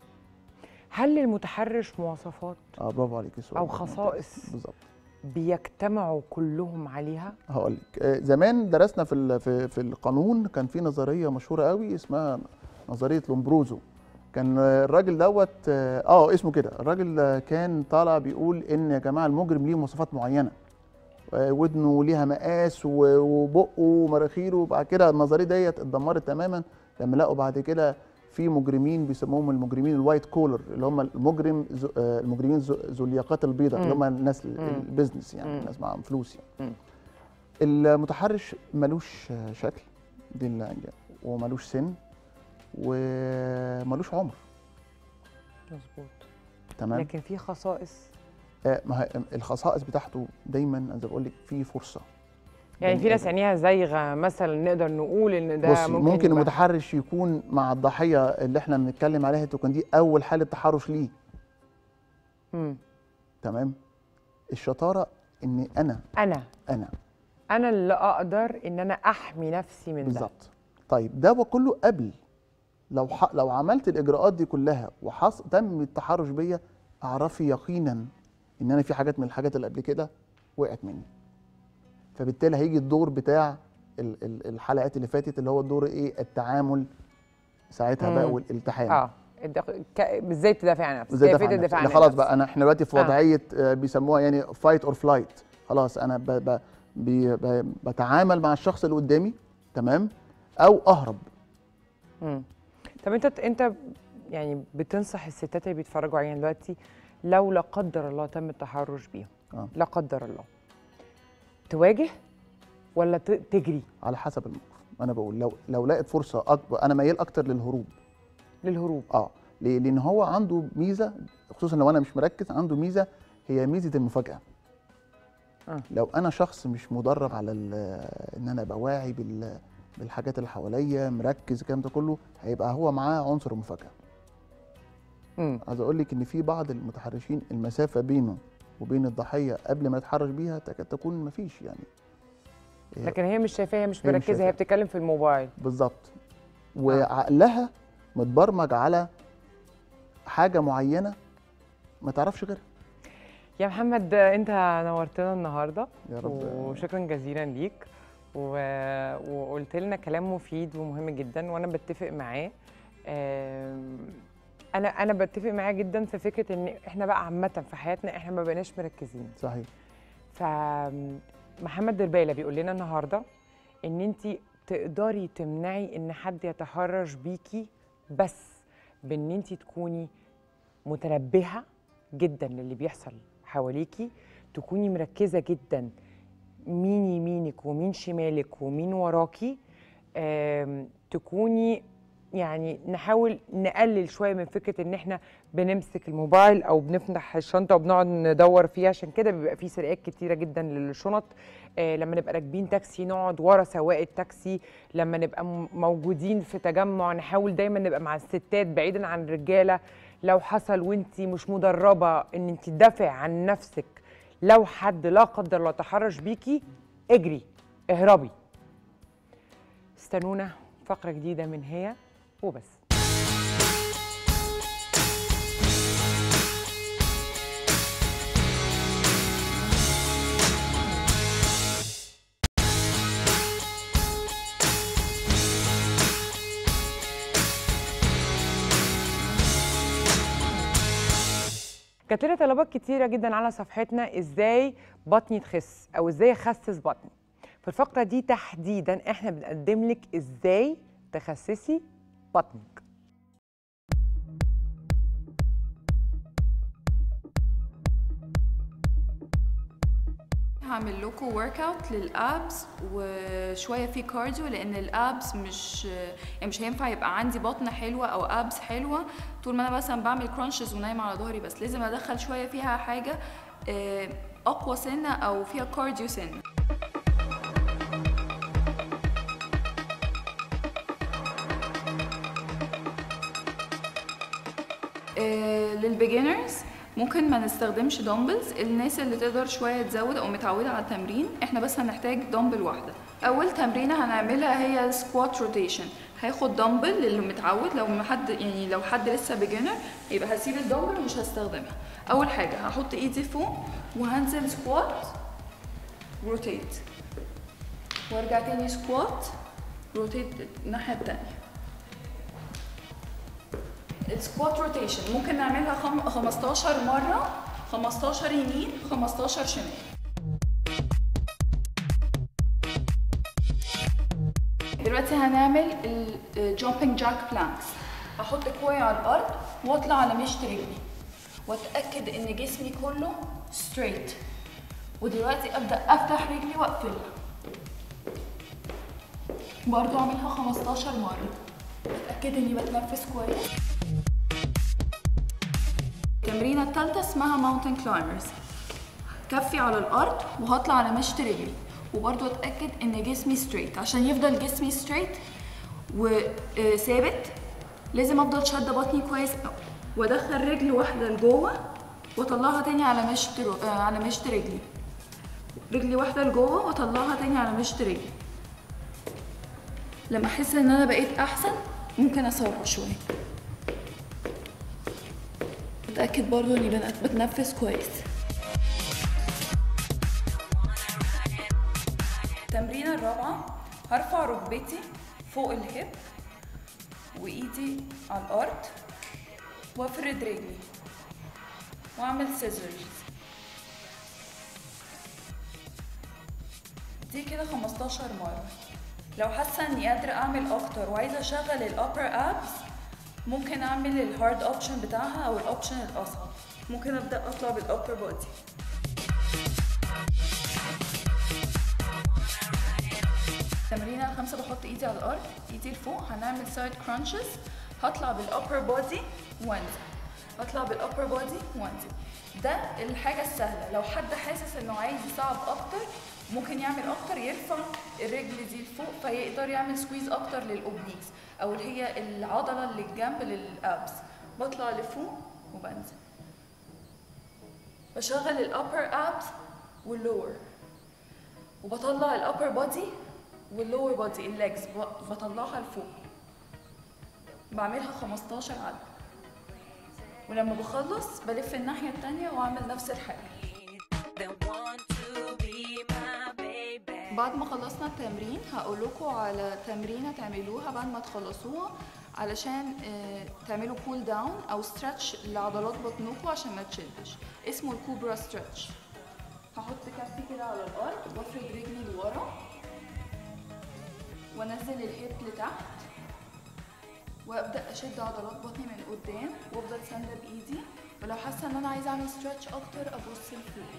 هل للمتحرش مواصفات برافو عليكي، سؤال او خصائص بالظبط بيجتمعوا كلهم عليها؟ هقول لك، زمان درسنا في القانون، كان في نظريه مشهوره قوي اسمها نظريه لومبروزو. كان الراجل دوت اسمه كده، الراجل كان طالع بيقول ان يا جماعه المجرم ليه مواصفات معينه، ودنه ليها مقاس وبقه ومراخيره، وبعد كده النظريه ديت اتدمرت تماما لما لقوا بعد كده في مجرمين بيسموهم المجرمين الوايت كولر، اللي هم المجرمين ذو الياقات البيضاء، اللي هم الناس البيزنس، يعني الناس معاهم فلوس يعني. المتحرش ملوش شكل، دي وملوش سن وملوش عمر. مظبوط، تمام. لكن في خصائص، ما الخصائص بتاعته دايما انا زي بقول لك في فرصه، يعني في ناس عينيها زايغه مثلا نقدر نقول ان ده ممكن المتحرش يكون مع الضحيه اللي احنا بنتكلم عليها، تكون دي اول حاله تحرش ليه. تمام. الشطاره ان انا اللي اقدر ان انا احمي نفسي من بالظبط. طيب ده كله قبل، لو عملت الاجراءات دي كلها تم التحرش بيا، اعرفي يقينا ان انا في حاجات من الحاجات اللي قبل كده وقعت مني، فبالتالي هيجي الدور بتاع الحلقات اللي فاتت، اللي هو الدور ايه، التعامل ساعتها بقى والالتحام. ازاي تدافع عن نفسك، ازاي تدافع عن نفسك. خلاص بقى احنا دلوقتي في وضعيه بيسموها يعني فايت اور فلايت، خلاص انا بتعامل مع الشخص اللي قدامي، تمام، او اهرب. طب انت يعني بتنصح الستات اللي بيتفرجوا علينا دلوقتي لو لا قدر الله تم التحرش بيهم، لا قدر الله، تواجه ولا تجري؟ على حسب الموقف. انا بقول لو لقيت فرصه اكبر، انا ميال اكتر للهروب. ليه؟ لان هو عنده ميزه، خصوصا لو انا مش مركز، عنده ميزه هي ميزه المفاجاه. لو انا شخص مش مدرب على ان انا ابقى واعي بالحاجات اللي حواليا، مركز الكلام ده كله، هيبقى هو معاه عنصر المفاجاه. عايز اقول لك ان في بعض المتحرشين المسافه بينه وبين الضحيه قبل ما يتحرش بيها تكاد تكون مفيش يعني، لكن هي مش شايفاها، هي مش مركزه، هي بتتكلم في الموبايل بالظبط، وعقلها متبرمج على حاجه معينه ما تعرفش غيرها. يا محمد انت نورتنا النهارده، يا رب، وشكرا جزيلا ليك، وقلت لنا كلام مفيد ومهم جدا، وانا بتفق معاه. انا بتفق معاه جدا في فكره ان احنا بقى عامه في حياتنا احنا ما بقيناش مركزين. صحيح. فمحمد دربالة بيقول لنا النهارده ان انت تقدري تمنعي ان حد يتحرش بيكي بس بان انت تكوني متنبهه جدا للي بيحصل حواليكي، تكوني مركزه جدا مين يمينك ومين شمالك ومين وراكي، تكوني يعني نحاول نقلل شويه من فكره ان احنا بنمسك الموبايل او بنفتح الشنطه وبنقعد ندور فيها، عشان كده بيبقى في سرقات كتيره جدا للشنط. لما نبقى راكبين تاكسي نقعد ورا سواق التاكسي، لما نبقى موجودين في تجمع نحاول دايما نبقى مع الستات بعيدا عن الرجاله. لو حصل وانت مش مدربه ان انت تدافع عن نفسك، لو حد لا قدر الله تحرش بيكي، اجري، اهربي. استنونا فقره جديده من هي وبس. جات لنا طلبات كتيره جدا على صفحتنا ازاي بطني تخس او ازاي اخسس بطني. في الفقره دي تحديدا احنا بنقدم لك ازاي تخسسي بطنك. هعمل لكم ورك اوت للابس وشويه في كارديو، لان الابس مش هينفع يبقى عندي بطن حلوه او ابس حلوه طول ما انا مثلا بعمل كرانشز ونايمه على ظهري بس. لازم ادخل شويه فيها حاجه اقوى سنه او فيها كارديو سنه. للبيجنرز ممكن ما نستخدمش دمبلز. الناس اللي تقدر شويه تزود او متعوده على التمرين، احنا بس هنحتاج دمبل واحده. اول تمرينه هنعملها هي سكوات روتيشن. هاخد دمبل للي متعود، لو حد لسه بيجنر يبقى هسيب الدمبل ومش هستخدمها. اول حاجه هحط ايدي فوق وهنزل سكوات روتيت، وارجع تاني سكوات روتيت الناحيه التانيه. السكوات روتيشن ممكن نعملها 15 مرة، 15 يمين 15 شمال. دلوقتي هنعمل الجامبينج جاك بلانكس. هحط كوعي على الأرض واطلع على مشط رجلي واتأكد إن جسمي كله ستريت. ودلوقتي أبدأ أفتح رجلي وأقفلها. برضو أعملها 15 مرة. أتأكد إني بتنفس كويس. التمرينة الثالثة اسمها ماونتن كلايمرز. كفي على الأرض وهطلع على مشط رجلي، وبرضو أتأكد إن جسمي ستريت. عشان يفضل جسمي ستريت وثابت لازم أفضل شادة بطني كويس وأدخل رجل واحدة لجوه وأطلعها تاني على مشط رجلي. رجلي واحدة لجوه وأطلعها تاني على مشط رجلي. لما أحس إن أنا بقيت أحسن ممكن أسرع شوية. اتأكد برضو اني بتنفس كويس. التمرينة الرابعة هرفع ركبتي فوق الهيب وايدي على الارض وافرد رجلي واعمل سيزرز. دي كده 15 مرة. لو حاسة اني قادرة اعمل اكتر وعايزة اشغل الابر ابس ممكن اعمل الهارد اوبشن بتاعها او الاوبشن الاصعب. ممكن ابدا اطلع بالابر بودي. التمرينه الخامسه بحط ايدي على الارض، ايدي لفوق. هنعمل سايد كرانشز. هطلع بالابر بودي وانزل، اطلع بالابر بودي وانزل. ده الحاجه السهله. لو حد حاسس انه عايز يصعب اكتر ممكن يعمل اكتر، يرفع الرجل دي لفوق فيقدر يعمل سكويز اكتر للاوبليكس او اللي هي العضله اللي الجنب للابس. بطلع لفوق وبنزل، بشغل الابر ابس واللور، وبطلع الابر بودي واللور بودي الليجز بطلعها لفوق. بعملها 15 عدة، ولما بخلص بلف الناحيه التانيه واعمل نفس الحاجه. بعد ما خلصنا التمرين هقول لكم على تمرينه تعملوها بعد ما تخلصوها علشان تعملوا كول داون او ستريتش لعضلات بطنكم عشان ما تشدش. اسمه الكوبرا ستريتش. هحط كفي كده على الارض وافرد رجلي لورا وانزل الهيب لتحت وابدا اشد عضلات بطني من قدام وافضل ساندة بايدي. ولو حاسه ان انا عايزه اعمل ستريتش اكتر ابص لفوق.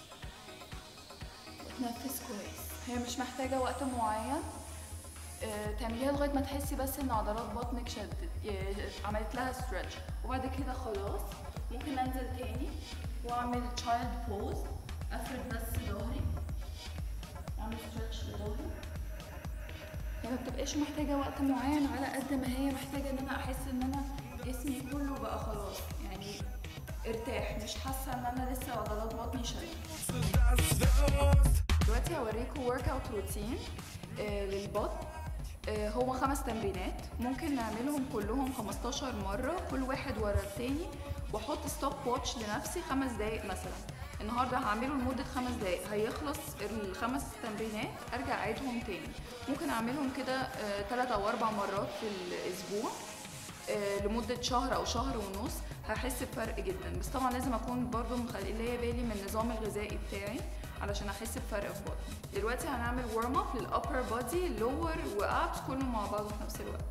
اتنفس كويس. هي مش محتاجه وقت معين، تعمليها لغايه ما تحسي بس ان عضلات بطنك شدت، عملت لها ستريتش. وبعد كده خلاص ممكن انزل تاني واعمل تشايلد بوز. افرد بس ظهري، اعمل ستريتش لظهري. هي ما بتبقاش محتاجه وقت معين على قد ما هي محتاجه ان انا احس ان انا جسمي كله بقى خلاص يعني ارتاح، مش حاسه ان انا لسه عضلات بطني شايله. دلوقتي هوريكم ورك اوت روتين للبطن. هو 5 تمرينات ممكن نعملهم كلهم 15 مره كل واحد ورا التاني، واحط ستوب واتش لنفسي 5 دقايق مثلا. النهارده هعمله لمده 5 دقايق، هيخلص ال5 تمرينات ارجع اعيدهم تاني. ممكن اعملهم كده 3 أو 4 مرات في الاسبوع. لمده شهر او شهر ونص هحس بفرق جدا. بس طبعا لازم اكون برضو مخليه بالي من النظام الغذائي بتاعي علشان احس بفرق في بطني. دلوقتي هنعمل ورم اب للابر بودي، لور وابس كله مع بعضه في نفس الوقت.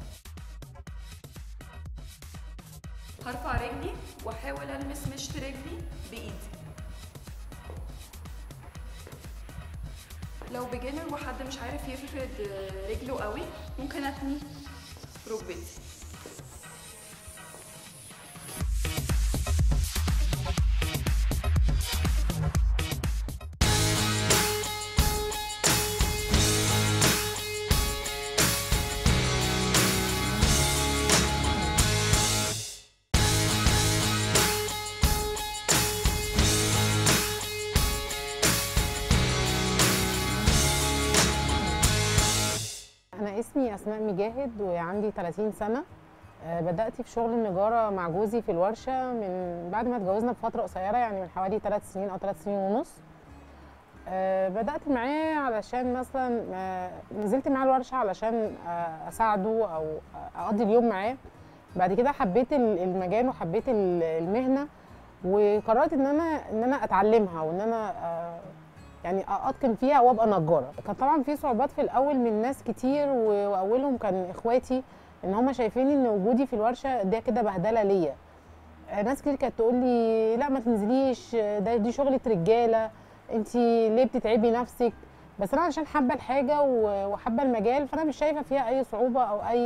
هرفع رجلي واحاول المس مشط رجلي بايدي. لو بيجنر وحد مش عارف يفرد رجله قوي ممكن اتني ركبتي. أنا اسمي أسماء مجاهد وعندي 30 سنة. بدأت في شغل النجارة مع جوزي في الورشة من بعد ما اتجوزنا بفترة قصيرة، يعني من حوالي 3 سنين أو 3 سنين ونص. بدأت معاه علشان مثلا نزلت معاه الورشة علشان أساعده أو أقضي اليوم معاه. بعد كده حبيت المجال وحبيت المهنة، وقررت إن أنا أتعلمها وإن أنا يعني اتقن فيها وابقى نجاره. كان طبعا في صعوبات في الاول من ناس كتير، واولهم كان اخواتي، ان هم شايفين ان وجودي في الورشه ده كده بهدله ليا. ناس كتير كانت تقول لي لا ما تنزليش، دي شغله رجاله، انت ليه بتتعبي نفسك؟ بس انا عشان حابه الحاجه وحابه المجال، فانا مش شايفه فيها اي صعوبه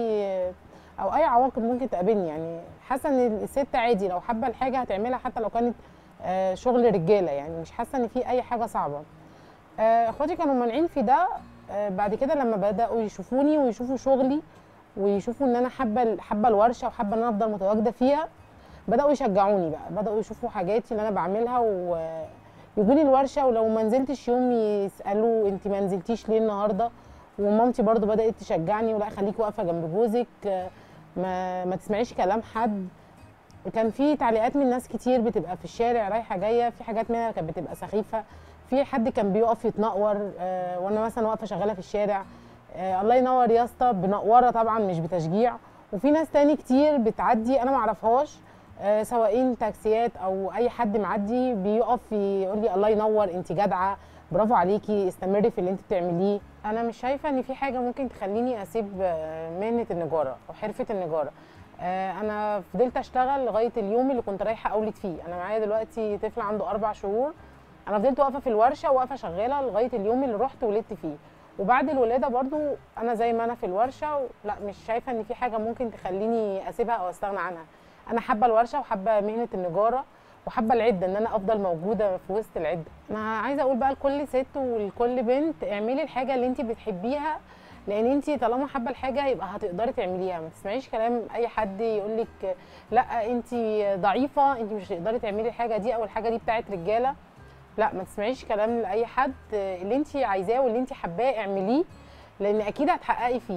او اي عواقب ممكن تقابلني. يعني حاسه ان الست عادي لو حابه الحاجه هتعملها حتى لو كانت شغل رجاله، يعني مش حاسه ان في اي حاجه صعبه. اخواتي كانوا مانعين في ده. بعد كده لما بداوا يشوفوني ويشوفوا شغلي ويشوفوا ان انا حابه الورشه وحابه ان انا افضل متواجده فيها، بداوا يشجعوني بقى، بداوا يشوفوا حاجاتي اللي انا بعملها ويجوني الورشه، ولو ما نزلتش يوم يسالوا انت ما نزلتيش ليه النهارده. ومامتي برضو بدات تشجعني، ولا خليكي واقفه جنب جوزك، ما تسمعيش كلام حد. كان في تعليقات من ناس كتير بتبقى في الشارع رايحه جايه، في حاجات منها كانت بتبقى سخيفه، في حد كان بيقف يتنقور وانا مثلا واقفه شغاله في الشارع، الله ينور يا اسطى، بنقوره طبعا مش بتشجيع. وفي ناس تاني كتير بتعدي انا ما اعرفهاش، سواقين تاكسيات او اي حد معدي بيقف يقول لي الله ينور، انت جدعه، برافو عليكي، استمري في اللي انت بتعمليه. انا مش شايفه ان في حاجه ممكن تخليني اسيب مهنه النجاره او حرفه النجاره. انا فضلت اشتغل لغايه اليوم اللي كنت رايحه اولد فيه. انا معايا دلوقتي طفل عنده 4 شهور. انا فضلت واقفه في الورشه واقفه شغاله لغايه اليوم اللي رحت ولدت فيه. وبعد الولاده برضو انا زي ما انا في الورشه، لا مش شايفه ان في حاجه ممكن تخليني اسيبها او استغنى عنها. انا حابه الورشه وحابه مهنه النجاره وحابه العده، ان انا افضل موجوده في وسط العده. انا عايزه اقول بقى لكل ست ولكل بنت، اعملي الحاجه اللي انت بتحبيها، لان انت طالما حابه الحاجه يبقى هتقدري تعمليها. ما تسمعيش كلام اي حد يقول لك لا انت ضعيفه، انت مش هتقدري تعملي الحاجه دي، او الحاجه دي بتاعت رجاله. لا، ما تسمعيش كلام لاي حد. اللي انت عايزاه واللي انت حباه اعمليه، لان اكيد هتحققي فيه.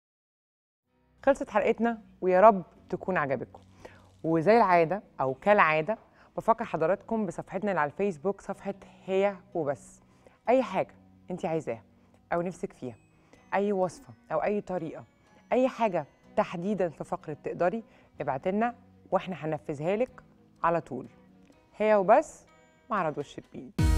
خلصت حلقتنا ويا رب تكون عجبتكم. وزي العاده او كالعاده بفكر حضراتكم بصفحتنا اللي على الفيسبوك، صفحه هي وبس. اي حاجه انت عايزاها او نفسك فيها، اي وصفه او اي طريقه، اي حاجه تحديدا في فقره تقدري، ابعت لنا واحنا هننفذها لك على طول. هي وبس مع رضوى الشربيني.